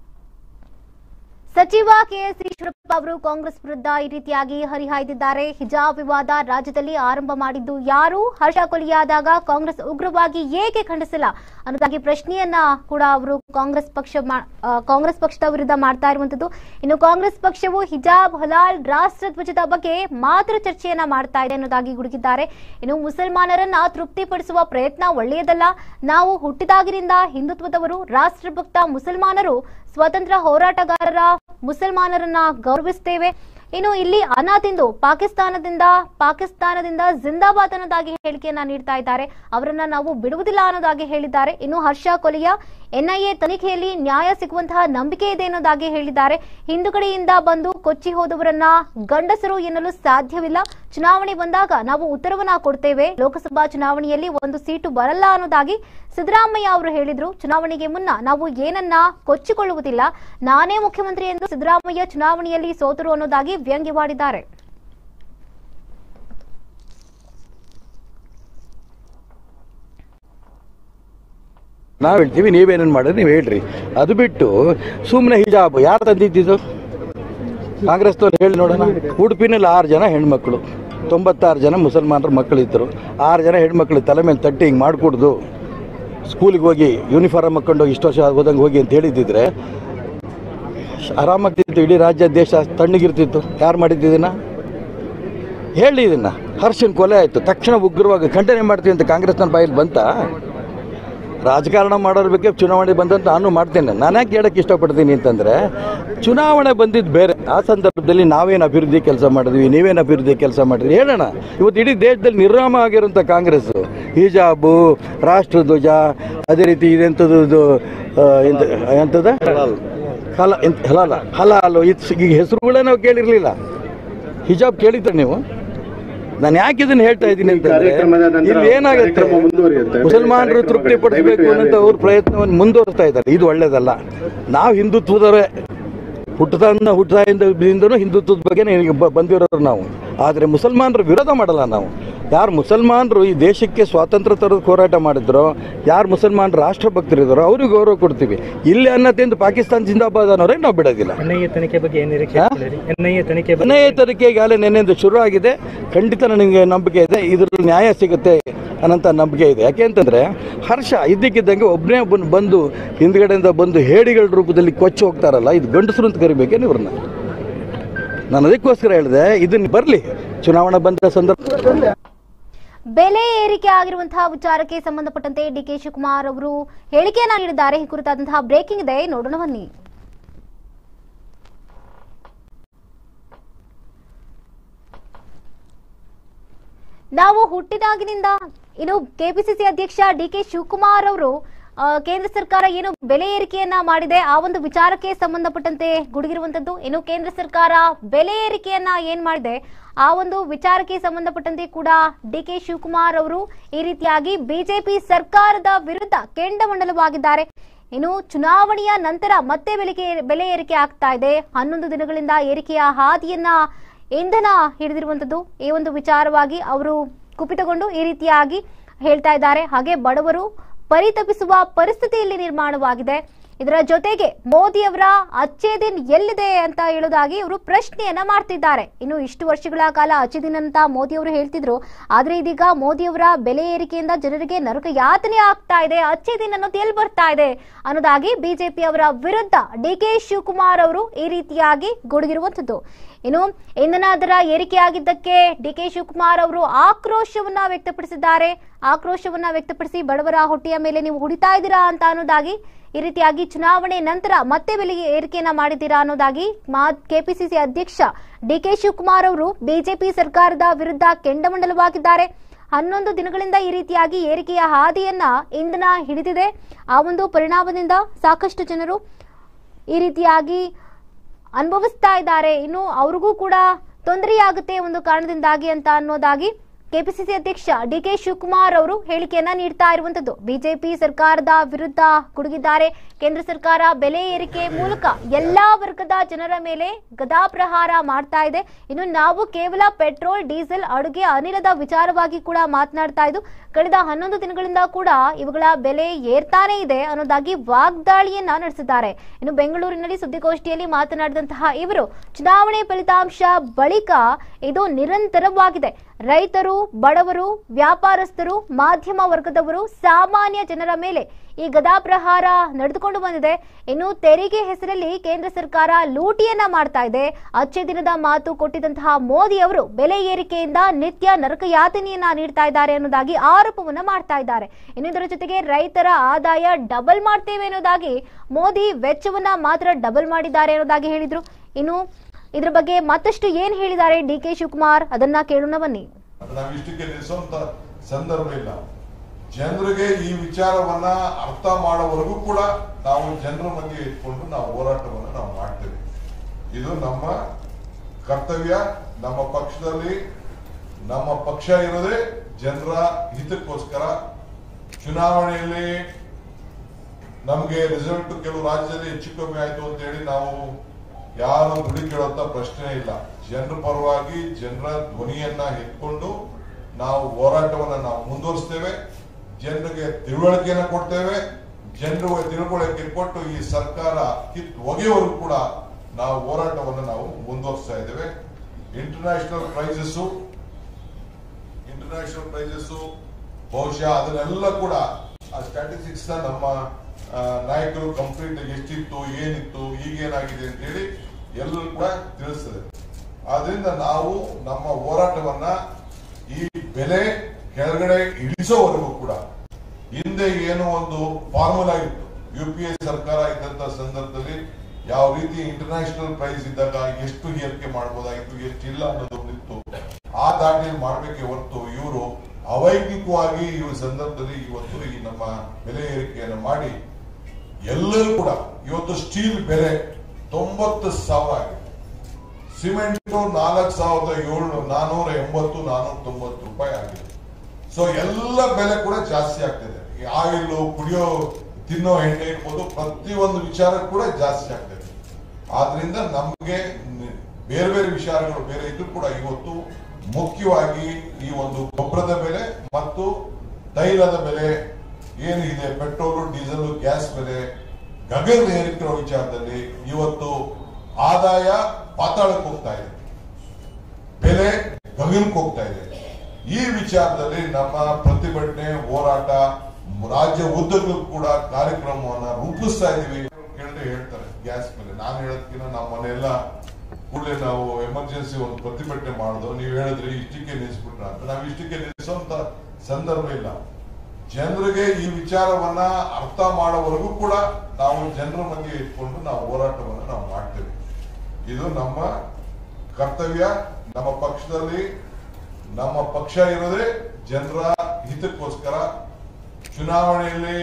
ಸಚಿವ ಕೆ ಎಸ್ ಈಶ್ವರಪ್ಪ ಅವರು ಕಾಂಗ್ರೆಸ್ ವಿರುದ್ಧ ಈ ರೀತಿಯಾಗಿ ಹರಿಹಾಯ್ದಿದ್ದಾರೆ. ಹಿಜಾಬ್ ವಿವಾದ ರಾಜ್ಯದಲ್ಲಿ ಆರಂಭ ಮಾಡಿದ್ದು ಯಾರು? ಹರ್ಷ ಕೊಲೆಯಾದಾಗ ಕಾಂಗ್ರೆಸ್ ಉಗ್ರವಾಗಿ ಏಕೆ ಖಂಡಿಸಿಲ್ಲ ಅನ್ನೋದಾಗಿ ಪ್ರಶ್ನೆಯನ್ನ ಕೂಡ ಅವರು ಕಾಂಗ್ರೆಸ್ ಪಕ್ಷ ಕಾಂಗ್ರೆಸ್ ಪಕ್ಷದ ವಿರುದ್ಧ ಮಾಡ್ತಾ ಇರುವಂತದ್ದು. ಇನ್ನು ಕಾಂಗ್ರೆಸ್ ಪಕ್ಷವು ಹಿಜಾಬ್, ಹಲಾಲ್, ರಾಷ್ಟ್ರಧ್ವಜದ ಬಗ್ಗೆ ಮಾತ್ರ ಚರ್ಚೆಯನ್ನ ಮಾಡ್ತಾ ಇದೆ ಅನ್ನೋದಾಗಿ ಗುಡುಗಿದ್ದಾರೆ. ಇನ್ನು ಮುಸಲ್ಮಾನರನ್ನ ತೃಪ್ತಿಪಡಿಸುವ ಪ್ರಯತ್ನ ಒಳ್ಳೆಯದಲ್ಲ. ನಾವು ಹುಟ್ಟಿದಾಗಿನಿಂದ ಹಿಂದುತ್ವದವರು, ರಾಷ್ಟ್ರಭಕ್ತ ಮುಸಲ್ಮಾನರು, ಸ್ವತಂತ್ರ ಹೋರಾಟಗಾರರ ಮುಸಲ್ಮಾನರನ್ನ ಗೌರವಿಸುತ್ತೇವೆ. ಇನ್ನು ಇಲ್ಲಿ ಅನ್ನ ತಿಂದು ಪಾಕಿಸ್ತಾನದಿಂದ ಪಾಕಿಸ್ತಾನದಿಂದ ಜಿಂದಾಬಾದ್ ಅನ್ನೋದಾಗಿ ಹೇಳಿಕೆಯನ್ನ ನೀಡ್ತಾ ಇದ್ದಾರೆ. ಅವರನ್ನ ನಾವು ಬಿಡುವುದಿಲ್ಲ ಅನ್ನೋದಾಗಿ ಹೇಳಿದ್ದಾರೆ. ಇನ್ನು ಹರ್ಷ ಕೊಲೆಯ ಎನ್ ಐ ಎ ತನಿಖೆಯಲ್ಲಿ ನ್ಯಾಯ ಸಿಗುವಂತಹ ನಂಬಿಕೆ ಇದೆ ಅನ್ನೋದಾಗಿ ಹೇಳಿದ್ದಾರೆ. ಹಿಂದುಗಡೆಯಿಂದ ಬಂದು ಕೊಚ್ಚಿ ಹೋದವರನ್ನ ಗಂಡಸರು ಎನ್ನಲು ಸಾಧ್ಯವಿಲ್ಲ. ಚುನಾವಣೆ ಬಂದಾಗ ನಾವು ಉತ್ತರವನ್ನ ಕೊಡ್ತೇವೆ. ಲೋಕಸಭಾ ಚುನಾವಣೆಯಲ್ಲಿ ಒಂದು ಸೀಟು ಬರಲ್ಲ ಅನ್ನೋದಾಗಿ ಸಿದ್ದರಾಮಯ್ಯ ಅವರು ಹೇಳಿದ್ರು. ಚುನಾವಣೆಗೆ ಮುನ್ನ ನಾವು ಏನನ್ನ ಕೊಚ್ಚಿಕೊಳ್ಳುವುದಿಲ್ಲ, ನಾನೇ ಮುಖ್ಯಮಂತ್ರಿ ಎಂದು ಸಿದ್ದರಾಮಯ್ಯ ಚುನಾವಣೆಯಲ್ಲಿ ಸೋತರು ಅನ್ನೋದಾಗಿ ವ್ಯಂಗ್ಯವಾಡಿದ್ದಾರೆ. ನಾವು ಹೇಳ್ತೀವಿ, ನೀವೇನೇನು ಮಾಡಿದ್ರೆ ನೀವು ಹೇಳ್ರಿ. ಅದು ಬಿಟ್ಟು ಸುಮ್ಮನೆ ಹಿಜಾಬ್ ಯಾರು ತಂದಿದ್ದು? ಕಾಂಗ್ರೆಸ್ನವ್ರು ಹೇಳಿ ನೋಡೋಣ. ಉಡುಪಿನಲ್ಲಿ ಆರು ಜನ ಹೆಣ್ಮಕ್ಳು, ತೊಂಬತ್ತಾರು ಜನ ಮುಸಲ್ಮಾನರ ಮಕ್ಕಳಿದ್ದರು. ಆರು ಜನ ಹೆಣ್ಮಕ್ಳು ತಲೆ ಮೇಲೆ ತಟ್ಟಿ ಹಿಂಗೆ ಮಾಡಿಕೊಡ್ದು ಸ್ಕೂಲಿಗೆ ಹೋಗಿ ಯೂನಿಫಾರ್ಮ್ ಹಾಕ್ಕೊಂಡು ಇಷ್ಟು ವರ್ಷ ಹೋದಂಗೆ ಹೋಗಿ ಅಂತ ಹೇಳಿದ್ದಿದ್ರೆ ಆರಾಮಾಗ್ತಿತ್ತು. ಇಡೀ ರಾಜ್ಯ ದೇಶ ತಣ್ಣಗಿರ್ತಿತ್ತು. ಯಾರು ಮಾಡಿದ್ದಿದ್ದನ್ನು ಹೇಳಿ. ಇದನ್ನು ಹರ್ಷನ್ ಕೊಲೆ ಆಯಿತು, ತಕ್ಷಣ ಉಗ್ರವಾಗಿ ಖಂಡನೆ ಮಾಡ್ತೀವಿ ಅಂತ ಕಾಂಗ್ರೆಸ್ನ ಬಾಯಲ್ಲಿ ಬಂತ. ರಾಜಕಾರಣ ಮಾಡೋರ ಬಗ್ಗೆ ಚುನಾವಣೆ ಬಂದಂತ ನಾನು ಮಾಡ್ತೇನೆ. ನಾನು ಯಾಕೆ ಹೇಳೋಕ್ಕೆ ಇಷ್ಟಪಡ್ತೀನಿ ಅಂತಂದರೆ, ಚುನಾವಣೆ ಬಂದಿದ್ದು ಬೇರೆ. ಆ ಸಂದರ್ಭದಲ್ಲಿ ನಾವೇನು ಅಭಿವೃದ್ಧಿ ಕೆಲಸ ಮಾಡಿದ್ವಿ, ನೀವೇನು ಅಭಿವೃದ್ಧಿ ಕೆಲಸ ಮಾಡಿದ್ವಿ ಹೇಳೋಣ. ಇವತ್ತು ಇಡೀ ದೇಶದಲ್ಲಿ ನಿರ್ನಾಮ ಆಗಿರೋಂಥ ಕಾಂಗ್ರೆಸ್ಸು ಹಿಜಾಬು, ರಾಷ್ಟ್ರಧ್ವಜ, ಅದೇ ರೀತಿ ಇದೆಂಥದ್ದು ಇದು ಎಂತ ಎಂಥದ ಹಲ ಎಂತ ಹಲಾಲ ಹಲಾಲು ಇದು ಈಗ ಹೆಸರುಗಳೇ ನಾವು ಕೇಳಿರಲಿಲ್ಲ. ಹಿಜಾಬ್ ಕೇಳಿದ್ರೆ ನೀವು? ನಾನು ಯಾಕೆ ಇದನ್ನು ಹೇಳ್ತಾ ಇದ್ದೀನಿ ಅಂತಂದ್ರೆ, ಇಲ್ಲಿ ಏನಾಗುತ್ತೆ, ಮುಸಲ್ಮಾನರು ತೃಪ್ತಿ ಪಡಿಸಬೇಕು ಅನ್ನೋ ಅವ್ರ ಪ್ರಯತ್ನವನ್ನು ಮುಂದುವರಿಸ್ತಾ ಇದ್ದಾರೆ. ಇದು ಒಳ್ಳೇದಲ್ಲ. ನಾವು ಹಿಂದುತ್ವದವರೇ, ಹುಟ್ಟದಿಂದ ಹುಟ್ಟದಾಯಿಂದನೂ ಹಿಂದುತ್ವದ ಬಗ್ಗೆ ಬಂದಿರೋರು ನಾವು. ಆದರೆ ಮುಸಲ್ಮಾನರ ವಿರೋಧ ಮಾಡಲ್ಲ ನಾವು. ಯಾರು ಮುಸಲ್ಮಾನರು ಈ ದೇಶಕ್ಕೆ ಸ್ವಾತಂತ್ರ್ಯ ತರದ ಹೋರಾಟ ಮಾಡಿದ್ರು, ಯಾರು ಮುಸಲ್ಮಾನರು ರಾಷ್ಟ್ರಭಕ್ತರಿದ್ದಾರೋ ಅವ್ರಿಗೆ ಗೌರವ ಕೊಡ್ತೀವಿ. ಇಲ್ಲಿ ಅನ್ನ ತಿಂದು ಪಾಕಿಸ್ತಾನ ಜಿಂದಾಬಾದ್ ಅನ್ನೋರೇ ನಾವು ಬಿಡೋದಿಲ್ಲ. ಎನ್ಐಎ ತನಿಖೆ ಬಗ್ಗೆ ಏನು ನಿರೀಕ್ಷೆ? ಎನ್ಐಎ ತನಿಖೆ ಎನ್ಐಎ ತನಿಖೆಗೆ ಆಗಲೇ ನೆನ್ನೆಯಿಂದ ಶುರು ಆಗಿದೆ. ಖಂಡಿತ ನನಗೆ ನಂಬಿಕೆ ಇದೆ, ಇದರಲ್ಲಿ ನ್ಯಾಯ ಸಿಗುತ್ತೆ ಅನ್ನೋಂಥ ನಂಬಿಕೆ ಇದೆ. ಯಾಕೆ ಅಂತಂದರೆ, ಹರ್ಷ ಇದ್ದಕ್ಕಿದ್ದಂಗೆ ಒಬ್ಬನೇ ಒಬ್ಬನು ಬಂದು ಹಿಂದ್ಗಡೆಯಿಂದ ಬಂದು ಹೇಡಿಗಳ ರೂಪದಲ್ಲಿ ಕೊಚ್ಚಿ ಹೋಗ್ತಾರಲ್ಲ, ಇದು ಗಂಡಸರು ಅಂತ ಕರಿಬೇಕೇನು ಇವ್ರನ್ನ? ನಾನು ಅದಕ್ಕೋಸ್ಕರ ಹೇಳಿದೆ, ಇದನ್ನು ಬರಲಿ ಚುನಾವಣೆ ಬಂದ ಸಂದರ್ಭ. ಬೆಲೆ ಏರಿಕೆ ಆಗಿರುವಂತಹ ವಿಚಾರಕ್ಕೆ ಸಂಬಂಧಪಟ್ಟಂತೆ ಡಿಕೆ ಶಿವಕುಮಾರ್ ಅವರು ಹೇಳಿಕೆಯನ್ನ ನೀಡಿದ್ದಾರೆ. ಈ ಕುರಿತಾದಂತಹ ಬ್ರೇಕಿಂಗ್ ಇದೆ, ನೋಡೋಣ ಬನ್ನಿ. ನಾವು ಹುಟ್ಟಿದಾಗಿನಿಂದ ಇನ್ನು ಕೆಪಿಸಿಸಿ ಅಧ್ಯಕ್ಷ ಡಿಕೆ ಶಿವಕುಮಾರ್ ಅವರು ಕೇಂದ್ರ ಸರ್ಕಾರ ಏನು ಬೆಲೆ ಏರಿಕೆಯನ್ನ ಮಾಡಿದೆ ಆ ಒಂದು ವಿಚಾರಕ್ಕೆ ಸಂಬಂಧಪಟ್ಟಂತೆ ಗುಡುಗಿರುವಂತದ್ದು. ಇನ್ನು ಕೇಂದ್ರ ಸರ್ಕಾರ ಬೆಲೆ ಏರಿಕೆಯನ್ನ ಏನ್ ಮಾಡಿದೆ ಆ ಒಂದು ವಿಚಾರಕ್ಕೆ ಸಂಬಂಧಪಟ್ಟಂತೆ ಕೂಡ ಡಿಕೆ ಶಿವಕುಮಾರ್ ಅವರು ಈ ರೀತಿಯಾಗಿ ಬಿಜೆಪಿ ಸರ್ಕಾರದ ವಿರುದ್ಧ ಕೆಂಡಮಂಡಲವಾಗಿದ್ದಾರೆ. ಇನ್ನು ಚುನಾವಣೆಯ ನಂತರ ಮತ್ತೆ ಬೆಲೆ ಬೆಲೆ ಏರಿಕೆ ಆಗ್ತಾ ಇದೆ. ಹನ್ನೊಂದು ದಿನಗಳಿಂದ ಏರಿಕೆಯ ಹಾದಿಯನ್ನ ಇಂಧನ ಹಿಡಿದಿರುವಂತದ್ದು. ಈ ಒಂದು ವಿಚಾರವಾಗಿ ಅವರು ಕುಪಿತಗೊಂಡು ಈ ರೀತಿಯಾಗಿ ಹೇಳ್ತಾ ಇದ್ದಾರೆ. ಹಾಗೆ ಬಡವರು ಪರಿತಪಿಸುವ ಪರಿಸ್ಥಿತಿಯಲ್ಲಿ ನಿರ್ಮಾಣವಾಗಿದೆ. ಇದರ ಜೊತೆಗೆ ಮೋದಿ ಅವರ ಅಚ್ಚೇ ದಿನ್ ಎಲ್ಲಿದೆ ಅಂತ ಹೇಳುವುದಾಗಿ ಇವರು ಪ್ರಶ್ನೆಯನ್ನ ಮಾಡ್ತಿದ್ದಾರೆ. ಇನ್ನು ಇಷ್ಟು ವರ್ಷಗಳ ಕಾಲ ಅಚ್ಚೇ ದಿನ್ ಅಂತ ಮೋದಿ ಅವರು ಹೇಳ್ತಿದ್ರು, ಆದ್ರೆ ಇದೀಗ ಮೋದಿ ಅವರ ಬೆಲೆ ಏರಿಕೆಯಿಂದ ಜನರಿಗೆ ನರಕ ಯಾತನೆ ಆಗ್ತಾ ಇದೆ, ಅಚ್ಚೇ ದಿನ್ ಅನ್ನೋದು ಎಲ್ಲಿ ಬರ್ತಾ ಇದೆ ಅನ್ನೋದಾಗಿ ಬಿಜೆಪಿ ಅವರ ವಿರುದ್ಧ ಡಿಕೆ ಶಿವಕುಮಾರ್ ಅವರು ಈ ರೀತಿಯಾಗಿ ಗುಡುಗಿರುವಂತದ್ದು. ಇನ್ನು ಇಂಧನ ದರ ಏರಿಕೆಯಾಗಿದ್ದಕ್ಕೆ ಡಿಕೆ ಶಿವಕುಮಾರ್ ಅವರು ಆಕ್ರೋಶವನ್ನ ವ್ಯಕ್ತಪಡಿಸಿದ್ದಾರೆ. ಆಕ್ರೋಶವನ್ನ ವ್ಯಕ್ತಪಡಿಸಿ ಬಡವರ ಹೊಟ್ಟೆಯ ಮೇಲೆ ನೀವು ಹೊಡಿತಾ ಇದ್ದೀರಾ ಅಂತ ಅನ್ನೋದಾಗಿ, ಈ ರೀತಿಯಾಗಿ ಚುನಾವಣೆ ನಂತರ ಮತ್ತೆ ಬೆಲೆ ಏರಿಕೆಯನ್ನ ಮಾಡಿದ್ದೀರಾ ಅನ್ನೋದಾಗಿ ಕೆಪಿಸಿಸಿ ಅಧ್ಯಕ್ಷ ಡಿಕೆ ಶಿವಕುಮಾರ್ ಅವರು ಬಿಜೆಪಿ ಸರ್ಕಾರದ ವಿರುದ್ಧ ಕೆಂಡಮಂಡಲವಾಗಿದ್ದಾರೆ. ಹನ್ನೊಂದು ದಿನಗಳಿಂದ ಈ ರೀತಿಯಾಗಿ ಏರಿಕೆಯ ಹಾದಿಯನ್ನ ಇಂಧನ ಹಿಡಿದಿದೆ. ಆ ಒಂದು ಪರಿಣಾಮದಿಂದ ಸಾಕಷ್ಟು ಜನರು ಈ ರೀತಿಯಾಗಿ ಅನುಭವಿಸ್ತಾ ಇದ್ದಾರೆ. ಇನ್ನು ಅವ್ರಿಗೂ ಕೂಡ ತೊಂದರೆಯಾಗುತ್ತೆ ಒಂದು ಕಾರಣದಿಂದಾಗಿ ಅಂತ ಅನ್ನೋದಾಗಿ ಕೆಪಿಸಿಸಿ ಅಧ್ಯಕ್ಷ ಡಿಕೆ ಶಿವಕುಮಾರ್ ಅವರು ಹೇಳಿಕೆಯನ್ನ ನೀಡ್ತಾ ಇರುವಂತದ್ದು. ಬಿಜೆಪಿ ಸರ್ಕಾರದ ವಿರುದ್ಧ ಗುಡುಗಿದ್ದಾರೆ. ಕೇಂದ್ರ ಸರ್ಕಾರ ಬೆಲೆ ಏರಿಕೆ ಮೂಲಕ ಎಲ್ಲಾ ವರ್ಗದ ಜನರ ಮೇಲೆ ಗದಾಪ್ರಹಾರ ಮಾಡ್ತಾ ಇದೆ. ಇನ್ನು ನಾವು ಕೇವಲ ಪೆಟ್ರೋಲ್, ಡೀಸೆಲ್, ಅಡುಗೆ ಅನಿಲದ ವಿಚಾರವಾಗಿ ಕೂಡ ಮಾತನಾಡ್ತಾ ಇದ್ದು, ಕಳೆದ ಹನ್ನೊಂದು ದಿನಗಳಿಂದ ಕೂಡ ಇವುಗಳ ಬೆಲೆ ಏರ್ತಾನೆ ಇದೆ ಅನ್ನೋದಾಗಿ ವಾಗ್ದಾಳಿಯನ್ನ ನಡೆಸಿದ್ದಾರೆ. ಇನ್ನು ಬೆಂಗಳೂರಿನಲ್ಲಿ ಸುದ್ದಿಗೋಷ್ಠಿಯಲ್ಲಿ ಮಾತನಾಡಿದಂತಹ ಇವರು, ಚುನಾವಣೆ ಫಲಿತಾಂಶ ಬಳಿಕ ಇದು ನಿರಂತರವಾಗಿದೆ. ರೈತರು, ಬಡವರು, ವ್ಯಾಪಾರಸ್ಥರು, ಮಾಧ್ಯಮ ವರ್ಗದವರು, ಸಾಮಾನ್ಯ ಜನರ ಮೇಲೆ ಈ ಗದಾಪ್ರಹಾರ ನಡೆದುಕೊಂಡು ಬಂದಿದೆ. ಇನ್ನು ತೆರಿಗೆ ಹೆಸರಲ್ಲಿ ಕೇಂದ್ರ ಸರ್ಕಾರ ಲೂಟಿಯನ್ನ ಮಾಡ್ತಾ ಇದೆ. ಅಚ್ಚೇ ದಿನದ ಮಾತು ಕೊಟ್ಟಿದ್ದಂತಹ ಮೋದಿ ಅವರು ಬೆಲೆ ಏರಿಕೆಯಿಂದ ನಿತ್ಯ ನರಕಯಾತನೆಯನ್ನ ನೀಡ್ತಾ ಇದ್ದಾರೆ ಅನ್ನೋದಾಗಿ ಆರೋಪವನ್ನ ಮಾಡ್ತಾ ಇದ್ದಾರೆ. ಇನ್ನು ಇದರ ಜೊತೆಗೆ ರೈತರ ಆದಾಯ ಡಬಲ್ ಮಾಡ್ತೇವೆ ಅನ್ನೋದಾಗಿ ಮೋದಿ ವೆಚ್ಚವನ್ನ ಮಾತ್ರ ಡಬಲ್ ಮಾಡಿದ್ದಾರೆ ಅನ್ನೋದಾಗಿ ಹೇಳಿದ್ರು. ಇನ್ನು ಇದ್ರ ಬಗ್ಗೆ ಮತ್ತಷ್ಟು ಏನ್ ಹೇಳಿದ್ದಾರೆ ಡಿಕೆ ಶಿವಕುಮಾರ್, ಅದನ್ನ ಕೇಳೋಣ ಬನ್ನಿ. ನಾವಿಷ್ಟಕ್ಕೆ ನಿಲ್ಲಿಸುವಂತ ಸಂದರ್ಭ ಇಲ್ಲ. ಜನರಿಗೆ ಈ ವಿಚಾರವನ್ನ ಅರ್ಥ ಮಾಡೋವರೆಗೂ ಕೂಡ ನಾವು ಜನರ ಮಧ್ಯೆ ಇಟ್ಕೊಂಡು ನಾವು ಹೋರಾಟವನ್ನು ನಾವು ಮಾಡ್ತೇವೆ. ಇದು ನಮ್ಮ ಕರ್ತವ್ಯ. ನಮ್ಮ ಪಕ್ಷದಲ್ಲಿ ನಮ್ಮ ಪಕ್ಷ ಇರೋದೇ ಜನರ ಹಿತಕ್ಕೋಸ್ಕರ. ಚುನಾವಣೆಯಲ್ಲಿ ನಮ್ಗೆ ರಿಸಲ್ಟ್ ಕೆಲವು ರಾಜ್ಯದಲ್ಲಿ ಹೆಚ್ಚು ಕಮ್ಮಿ ಆಯ್ತು ಅಂತ ಹೇಳಿ ನಾವು ಯಾರು ದುಡಿ ಕೇಳುವಂತ ಪ್ರಶ್ನೆ ಇಲ್ಲ. ಜನರ ಪರವಾಗಿ ಜನರ ಧ್ವನಿಯನ್ನ ಎತ್ಕೊಂಡು ನಾವು ಹೋರಾಟವನ್ನ ನಾವು ಮುಂದುವರಿಸ್ತೇವೆ. ಜನರಿಗೆ ತಿಳುವಳಿಕೆಯನ್ನ ಕೊಡ್ತೇವೆ. ಜನರು ತಿಳುವಳಿಕೆ ಕೊಟ್ಟು ಈ ಸರ್ಕಾರ ಕಿತ್ತು ಒಗೆಯವರೆಗೂ ಕೂಡ ನಾವು ಹೋರಾಟವನ್ನು ನಾವು ಮುಂದುವರಿಸ್ತಾ ಇದ್ದೇವೆ. ಇಂಟರ್ನ್ಯಾಷನಲ್ ಪ್ರೈಸಸ್ ಇಂಟರ್ನ್ಯಾಷನಲ್ ಪ್ರೈಸಸ್ ಬಹುಶಃ ಅದನ್ನೆಲ್ಲ ಕೂಡ ಆ ಸ್ಟ್ಯಾಟಿಸ್ಟಿಕ್ಸ್ ನ ನಮ್ಮ ನಾಯಕರು ಕಂಪ್ಲೀಟ್ ಎಷ್ಟಿತ್ತು ಏನಿತ್ತು ಈಗೇನಾಗಿದೆ ಅಂತ ಹೇಳಿ ಎಲ್ಲರೂ ಕೂಡ ತಿಳಿಸ್ತದೆ. ಆದ್ರಿಂದ ನಾವು ನಮ್ಮ ಹೋರಾಟವನ್ನ ಈ ಬೆಲೆ ಕೆಳಗಡೆ ಇಳಿಸೋವರೆಗೂ ಕೂಡ, ಹಿಂದೆ ಏನೋ ಒಂದು ಫಾರ್ಮುಲಾ ಇತ್ತು, ಯು ಪಿ ಎ ಸರ್ಕಾರ ಇದ್ದಂತ ಸಂದರ್ಭದಲ್ಲಿ ಯಾವ ರೀತಿ ಇಂಟರ್ನ್ಯಾಷನಲ್ ಪ್ರೈಸ್ ಇದ್ದಾಗ ಎಷ್ಟು ಏರಿಕೆ ಮಾಡಬಹುದಾಗಿತ್ತು, ಎಷ್ಟಿಲ್ಲ ಅನ್ನೋದು ಇತ್ತು. ಆ ದಾಟಿಯಲ್ಲಿ ಮಾಡಬೇಕೆ ಹೊರತು ಇವರು ಅವೈಜ್ಞಿಕವಾಗಿ ಈ ಸಂದರ್ಭದಲ್ಲಿ ಇವತ್ತು ಈ ನಮ್ಮ ಬೆಲೆ ಏರಿಕೆಯನ್ನು ಮಾಡಿ ಎಲ್ಲರೂ ಕೂಡ ಇವತ್ತು ಸ್ಟೀಲ್ ಬೆಲೆ ತೊಂಬತ್ತು ಸಾವಿರ ಆಗಿದೆ. ಸಿಮೆಂಟ್ ನಾಲ್ಕು ಸಾವಿರದ ಏಳು ನಾನೂರ ಎಂಬತ್ತು ನಾನೂರ ತೊಂಬತ್ತು ರೂಪಾಯಿ ಆಗಿದೆ. ಸೊ ಎಲ್ಲ ಬೆಲೆ ಕೂಡ ಜಾಸ್ತಿ ಆಗ್ತಿದೆ. ಆಯಿಲ್, ಕುಡಿಯೋ ತಿನ್ನೋ ಎಣ್ಣೆ ಇರ್ಬೋದು, ಪ್ರತಿಯೊಂದು ವಿಚಾರ ಕೂಡ ಜಾಸ್ತಿ ಆಗ್ತಿದೆ. ಆದ್ರಿಂದ ನಮ್ಗೆ ಬೇರೆ ಬೇರೆ ವಿಚಾರಗಳು ಬೇರೆ ಇದ್ರು ಕೂಡ ಇವತ್ತು ಮುಖ್ಯವಾಗಿ ಈ ಒಂದು ಗೊಬ್ಬರದ ಬೆಲೆ ಮತ್ತು ತೈಲದ ಬೆಲೆ ಏನಿದೆ, ಪೆಟ್ರೋಲು, ಡೀಸೆಲ್, ಗ್ಯಾಸ್ ಬೆಲೆ ಗಗನ ಏರಿಕೆಯ ವಿಚಾರದಲ್ಲಿ ಇವತ್ತು ಆದಾಯ ಪಾತಾಳಕ್ಕೆ ಹೋಗ್ತಾ ಇದೆ, ಬೆಲೆ ಗಗನಕ್ಕೆ ಹೋಗ್ತಾ ಇದೆ. ಈ ವಿಚಾರದಲ್ಲಿ ನಮ್ಮ ಪ್ರತಿಭಟನೆ ಹೋರಾಟ ರಾಜ್ಯ ಉದ್ದಕ್ಕೂ ಕೂಡ ಕಾರ್ಯಕ್ರಮವನ್ನ ರೂಪಿಸ್ತಾ ಇದೀವಿ. ಕೇಳಿದ್ರೆ ಹೇಳ್ತಾರೆ ಗ್ಯಾಸ್ ಬೆಲೆ, ನಾನು ಹೇಳೋದಕ್ಕಿಂತ ನಮ್ಮ ಮನೆಯೆಲ್ಲ ಕೂಡಲೇ ನಾವು ಎಮರ್ಜೆನ್ಸಿ ಒಂದು ಪ್ರತಿಭಟನೆ ಮಾಡಿದ್ರು, ನೀವು ಹೇಳಿದ್ರಿ ಇಷ್ಟಕ್ಕೆ ನಿಲ್ಲಿಸ್ಬಿಟ್ರ ಅಂತ. ನಾವು ಇಷ್ಟಕ್ಕೆ ನಿಲ್ಲಿಸುವಂತ ಸಂದರ್ಭ ಇಲ್ಲ. ಜನರಿಗೆ ಈ ವಿಚಾರವನ್ನ ಅರ್ಥ ಮಾಡೋವರೆಗೂ ಕೂಡ ನಾವು ಜನರ ಮಧ್ಯೆ ಇಟ್ಕೊಂಡು ನಾವು ಹೋರಾಟವನ್ನು ನಾವು ಮಾಡ್ತೇವೆ. ಇದು ನಮ್ಮ ಕರ್ತವ್ಯ. ನಮ್ಮ ಪಕ್ಷದಲ್ಲಿ ನಮ್ಮ ಪಕ್ಷ ಇರೋದೇ ಜನರ ಹಿತಕ್ಕೋಸ್ಕರ. ಚುನಾವಣೆಯಲ್ಲಿ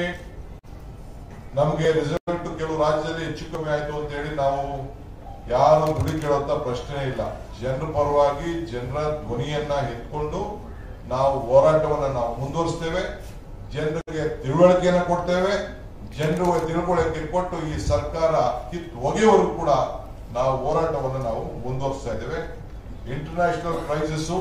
ನಮ್ಗೆ ರಿಸಲ್ಟ್ ಕೆಲವು ರಾಜ್ಯದಲ್ಲಿ ಹೆಚ್ಚು ಕಮ್ಮಿ ಆಯ್ತು ಅಂತ ಹೇಳಿ ನಾವು ಯಾರು ದುಡಿ ಕೇಳುವಂತ ಪ್ರಶ್ನೆ ಇಲ್ಲ. ಜನರ ಪರವಾಗಿ ಜನರ ಧ್ವನಿಯನ್ನ ಎತ್ಕೊಂಡು ನಾವು ಹೋರಾಟವನ್ನ ನಾವು ಮುಂದುವರಿಸ್ತೇವೆ. ಜನರಿಗೆ ತಿಳುವಳಿಕೆಯನ್ನ ಕೊಡ್ತೇವೆ. ಜನರು ತಿಳುವಳಿಕೆ ಕೊಟ್ಟು ಈ ಸರ್ಕಾರ ಕಿತ್ತು ಒಗೆಯವರೆಗೂ ಕೂಡ ನಾವು ಹೋರಾಟವನ್ನು ನಾವು ಮುಂದುವರಿಸ್ತಾ ಇದ್ದೇವೆ. ಇಂಟರ್ನ್ಯಾಷನಲ್ ಪ್ರೈಸಸ್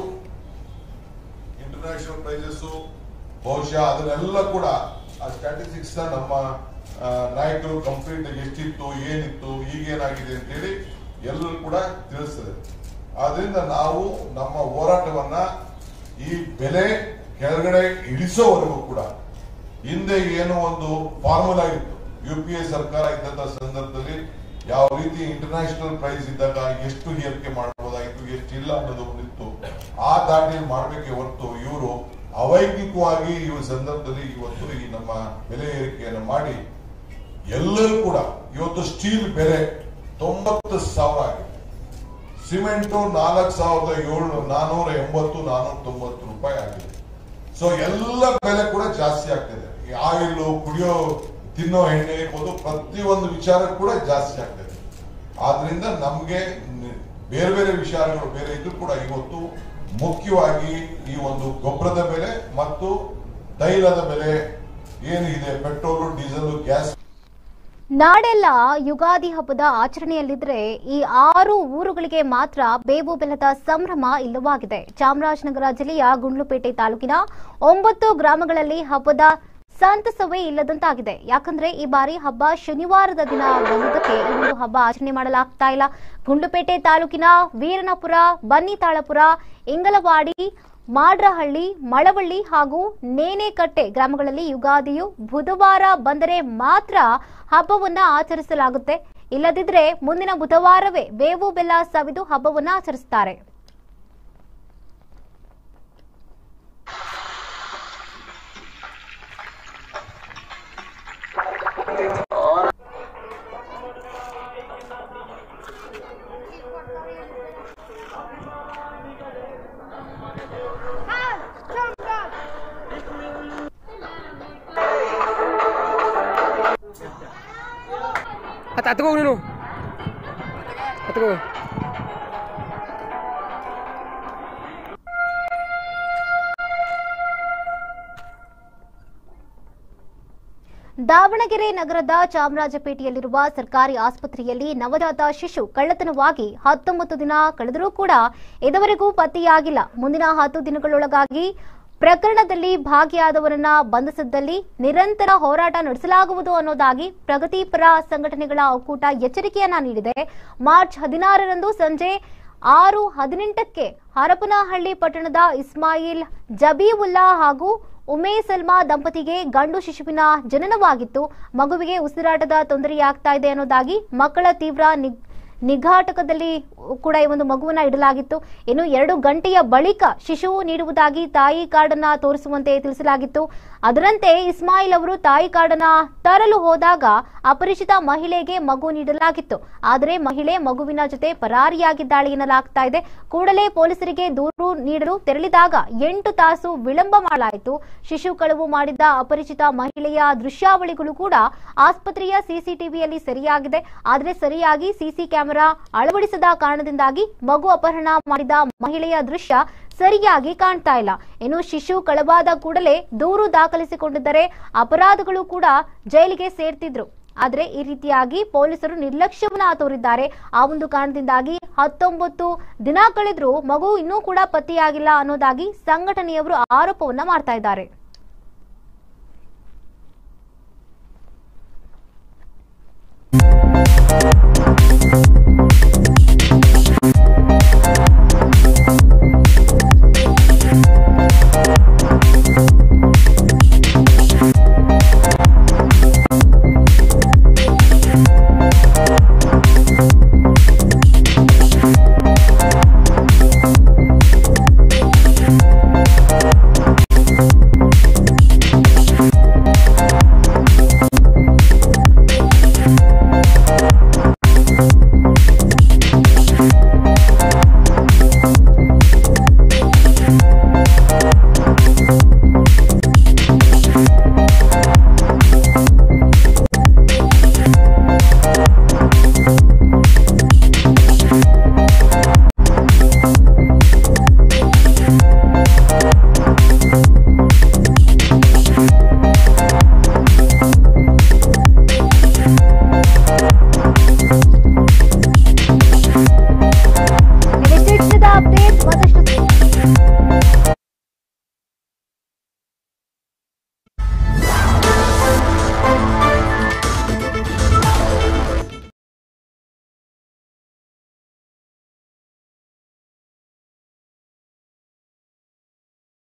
ಇಂಟರ್ನ್ಯಾಷನಲ್ ಪ್ರೈಸಸ್ ಬಹುಶಃ ಅದನ್ನೆಲ್ಲ ಕೂಡ ಆ ಸ್ಟ್ಯಾಟಿಸ್ಟಿಕ್ಸ್ ನ ನಮ್ಮ ನಾಯಕರು ಕಂಪ್ಲೀಟ್ ಎಷ್ಟಿತ್ತು ಏನಿತ್ತು ಈಗೇನಾಗಿದೆ ಅಂತ ಹೇಳಿ ಎಲ್ಲರೂ ಕೂಡ ತಿಳಿಸ್ತದೆ. ಆದ್ರಿಂದ ನಾವು ನಮ್ಮ ಹೋರಾಟವನ್ನ ಈ ಬೆಲೆ ಕೆಳಗಡೆ ಇಳಿಸೋವರೆಗೂ ಕೂಡ, ಹಿಂದೆ ಏನೋ ಒಂದು ಫಾರ್ಮುಲಾ ಇತ್ತು, ಯು ಪಿ ಎ ಸರ್ಕಾರ ಇದ್ದಂತ ಸಂದರ್ಭದಲ್ಲಿ ಯಾವ ರೀತಿ ಇಂಟರ್ನ್ಯಾಷನಲ್ ಪ್ರೈಸ್ ಇದ್ದಾಗ ಎಷ್ಟು ಏರಿಕೆ ಮಾಡಬಹುದಾಗಿತ್ತು, ಎಷ್ಟಿಲ್ಲ ಅನ್ನೋದು ಇತ್ತು. ಆ ದಾಟಿಯಲ್ಲಿ ಮಾಡಬೇಕೆ ಹೊರತು ಇವರು ಅವೈಜ್ಞಿಕವಾಗಿ ಈ ಸಂದರ್ಭದಲ್ಲಿ ಇವತ್ತು ಈ ನಮ್ಮ ಬೆಲೆ ಏರಿಕೆಯನ್ನು ಮಾಡಿ ಎಲ್ಲರೂ ಕೂಡ ಇವತ್ತು ಸ್ಟೀಲ್ ಬೆಲೆ ತೊಂಬತ್ತು ಸಾವಿರ ಆಗಿದೆ. ಸಿಮೆಂಟ್ ನಾಲ್ಕು ಸಾವಿರದ ಏಳು ನಾನೂರ ಎಂಬತ್ತು ನಾನೂರ ತೊಂಬತ್ತು ರೂಪಾಯಿ ಆಗಿದೆ. ಸೊ ಎಲ್ಲ ಬೆಲೆ ಕೂಡ ಜಾಸ್ತಿ ಆಗ್ತಿದೆ. ಆಯಿಲ್, ಕುಡಿಯೋ ತಿನ್ನೋ ಎಣ್ಣೆ ಇರ್ಬೋದು, ಪ್ರತಿಯೊಂದು ವಿಚಾರ ಕೂಡ ಜಾಸ್ತಿ ಆಗ್ತಿದೆ. ಆದ್ರಿಂದ ನಮ್ಗೆ ಬೇರೆ ಬೇರೆ ವಿಚಾರಗಳು ಬೇರೆ ಇದ್ರು ಕೂಡ ಇವತ್ತು ಮುಖ್ಯವಾಗಿ ಈ ಒಂದು ಗೊಬ್ಬರದ ಬೆಲೆ ಮತ್ತು ತೈಲದ ಬೆಲೆ ಏನಿದೆ, ಪೆಟ್ರೋಲು, ಡೀಸೆಲ್, ಗ್ಯಾಸ್. ನಾಡೆಲ್ಲ ಯುಗಾದಿ ಹಬ್ಬದ ಆಚರಣೆಯಲ್ಲಿದ್ರೆ ಈ ಆರು ಊರುಗಳಿಗೆ ಮಾತ್ರ ಬೇವು ಬೆಲ್ಲದ ಸಂಭ್ರಮ ಇಲ್ಲವಾಗಿದೆ. ಚಾಮರಾಜನಗರ ಜಿಲ್ಲೆಯ ಗುಂಡ್ಲುಪೇಟೆ ತಾಲೂಕಿನ ಒಂಬತ್ತು ಗ್ರಾಮಗಳಲ್ಲಿ ಹಬ್ಬದ ಸಂತಸವೇ ಇಲ್ಲದಂತಾಗಿದೆ. ಯಾಕಂದ್ರೆ ಈ ಬಾರಿ ಹಬ್ಬ ಶನಿವಾರದ ದಿನ ಬಂದುದಕ್ಕೆ ಇನ್ನೊಂದು ಹಬ್ಬ ಆಚರಣೆ ಮಾಡಲಾಗ್ತಾ ಇಲ್ಲ. ಗುಂಡ್ಲುಪೇಟೆ ತಾಲೂಕಿನ ವೀರನಪುರ, ಬನ್ನಿತಾಳಪುರ, ಇಂಗಲವಾಡಿ, ಮಾಡ್ರಹಳ್ಳಿ, ಮಳವಳ್ಳಿ ಹಾಗೂ ನೇನೆಕಟ್ಟೆ ಗ್ರಾಮಗಳಲ್ಲಿ ಯುಗಾದಿಯು ಬುಧವಾರ ಬಂದರೆ ಮಾತ್ರ ಹಬ್ಬವನ್ನ ಆಚರಿಸಲಾಗುತ್ತೆ. ಇಲ್ಲದಿದ್ರೆ ಮುಂದಿನ ಬುಧವಾರವೇ ಬೇವು ಬೆಲ್ಲ ಸವಿದು ಹಬ್ಬವನ್ನ ಆಚರಿಸುತ್ತಾರೆ. ಹತ್ಕೋ ನೀನು ಹತ್ಕೋ. ದಾವಣಗೆರೆ ನಗರದ ಚಾಮರಾಜಪೇಟೆಯಲ್ಲಿರುವ ಸರ್ಕಾರಿ ಆಸ್ಪತ್ರೆಯಲ್ಲಿ ನವಜಾತ ಶಿಶು ಕಳ್ಳತನವಾಗಿ ಹತ್ತೊಂಬತ್ತು ದಿನ ಕಳೆದರೂ ಕೂಡ ಇದುವರೆಗೂ ಪತ್ತೆಯಾಗಿಲ್ಲ. ಮುಂದಿನ ಹತ್ತು ದಿನಗಳೊಳಗಾಗಿ ಪ್ರಕರಣದಲ್ಲಿ ಭಾಗಿಯಾದವರನ್ನ ಬಂಧಿಸಿದ್ದಲ್ಲಿ ನಿರಂತರ ಹೋರಾಟ ನಡೆಸಲಾಗುವುದು ಅನ್ನೋದಾಗಿ ಪ್ರಗತಿಪರ ಸಂಘಟನೆಗಳ ಒಕ್ಕೂಟ ಎಚ್ಚರಿಕೆಯನ್ನ ನೀಡಿದೆ. ಮಾರ್ಚ್ ಹದಿನಾರರಂದು ಸಂಜೆ ಆರು ಹದಿನೆಂಟಕ್ಕೆ ಹರಪನಹಳ್ಳಿ ಪಟ್ಟಣದ ಇಸ್ಮಾಯಿಲ್ ಜಬೀವುಲ್ಲಾ ಹಾಗೂ ಉಮೇ ಸಲ್ಮಾ ದಂಪತಿಗೆ ಗಂಡು ಶಿಶುವಿನ ಜನನವಾಗಿತ್ತು. ಮಗುವಿಗೆ ಉಸಿರಾಟದ ತೊಂದರೆಯಾಗ್ತಾ ಇದೆ ಅನ್ನೋದಾಗಿ ಮಕ್ಕಳ ತೀವ್ರ ನಿಘಾಟಕದಲ್ಲಿ ಕೂಡ ಈ ಒಂದು ಮಗುವನ್ನ ಇಡಲಾಗಿತ್ತು. ಇನ್ನು ಎರಡು ಗಂಟೆಯ ಬಳಿಕ ಶಿಶು ನೀಡುವುದಾಗಿ ತಾಯಿ ಕಾರ್ಡನ್ನ ತೋರಿಸುವಂತೆ ತಿಳಿಸಲಾಗಿತ್ತು. ಅದರಂತೆ ಇಸ್ಮಾಯಿಲ್ ಅವರು ತಾಯಿ ಕಾರ್ಡನ್ನ ತರಲು ಹೋದಾಗ ಅಪರಿಚಿತ ಮಹಿಳೆಗೆ ಮಗು ನೀಡಲಾಗಿತ್ತು. ಆದರೆ ಮಹಿಳೆ ಮಗುವಿನ ಜೊತೆ ಪರಾರಿಯಾಗಿದ್ದಾಳೆ ಎನ್ನಲಾಗ್ತಾ ಇದೆ. ಕೂಡಲೇ ಪೊಲೀಸರಿಗೆ ದೂರು ನೀಡಲು ತೆರಳಿದಾಗ ಎಂಟು ತಾಸು ವಿಳಂಬ ಮಾಡಲಾಯಿತು. ಶಿಶು ಕಳವು ಮಾಡಿದ ಅಪರಿಚಿತ ಮಹಿಳೆಯ ದೃಶ್ಯಾವಳಿಗಳು ಕೂಡ ಆಸ್ಪತ್ರೆಯ ಸಿಸಿಟಿವಿಯಲ್ಲಿ ಸೆರೆಯಾಗಿದೆ. ಆದರೆ ಸರಿಯಾಗಿ ಸಿಸಿ ಕ್ಯಾಮೆರಾ ಅಳವಡಿಸದ ಕಾರಣದಿಂದಾಗಿ ಮಗು ಅಪಹರಣ ಮಾಡಿದ ಮಹಿಳೆಯ ದೃಶ್ಯ ಸರಿಯಾಗಿ ಕಾಣ್ತಾ ಇಲ್ಲ. ಇನ್ನು ಶಿಶು ಕಳವಾದ ಕೂಡಲೇ ದೂರು ದಾಖಲಿಸಿಕೊಂಡಿದ್ದರೆ ಅಪರಾಧಗಳು ಕೂಡ ಜೈಲಿಗೆ ಸೇರ್ತಿದ್ರು. ಆದ್ರೆ ಈ ರೀತಿಯಾಗಿ ಪೊಲೀಸರು ನಿರ್ಲಕ್ಷ್ಯವನ್ನ ತೋರಿದ್ದಾರೆ. ಆ ಒಂದು ಕಾರಣದಿಂದಾಗಿ ಹತ್ತೊಂಬತ್ತು ದಿನ ಕಳೆದ್ರೂ ಮಗು ಇನ್ನೂ ಕೂಡ ಪತ್ತೆಯಾಗಿಲ್ಲ ಅನ್ನೋದಾಗಿ ಸಂಘಟನೆಯವರು ಆರೋಪವನ್ನ ಮಾಡ್ತಾ ಇದ್ದಾರೆ.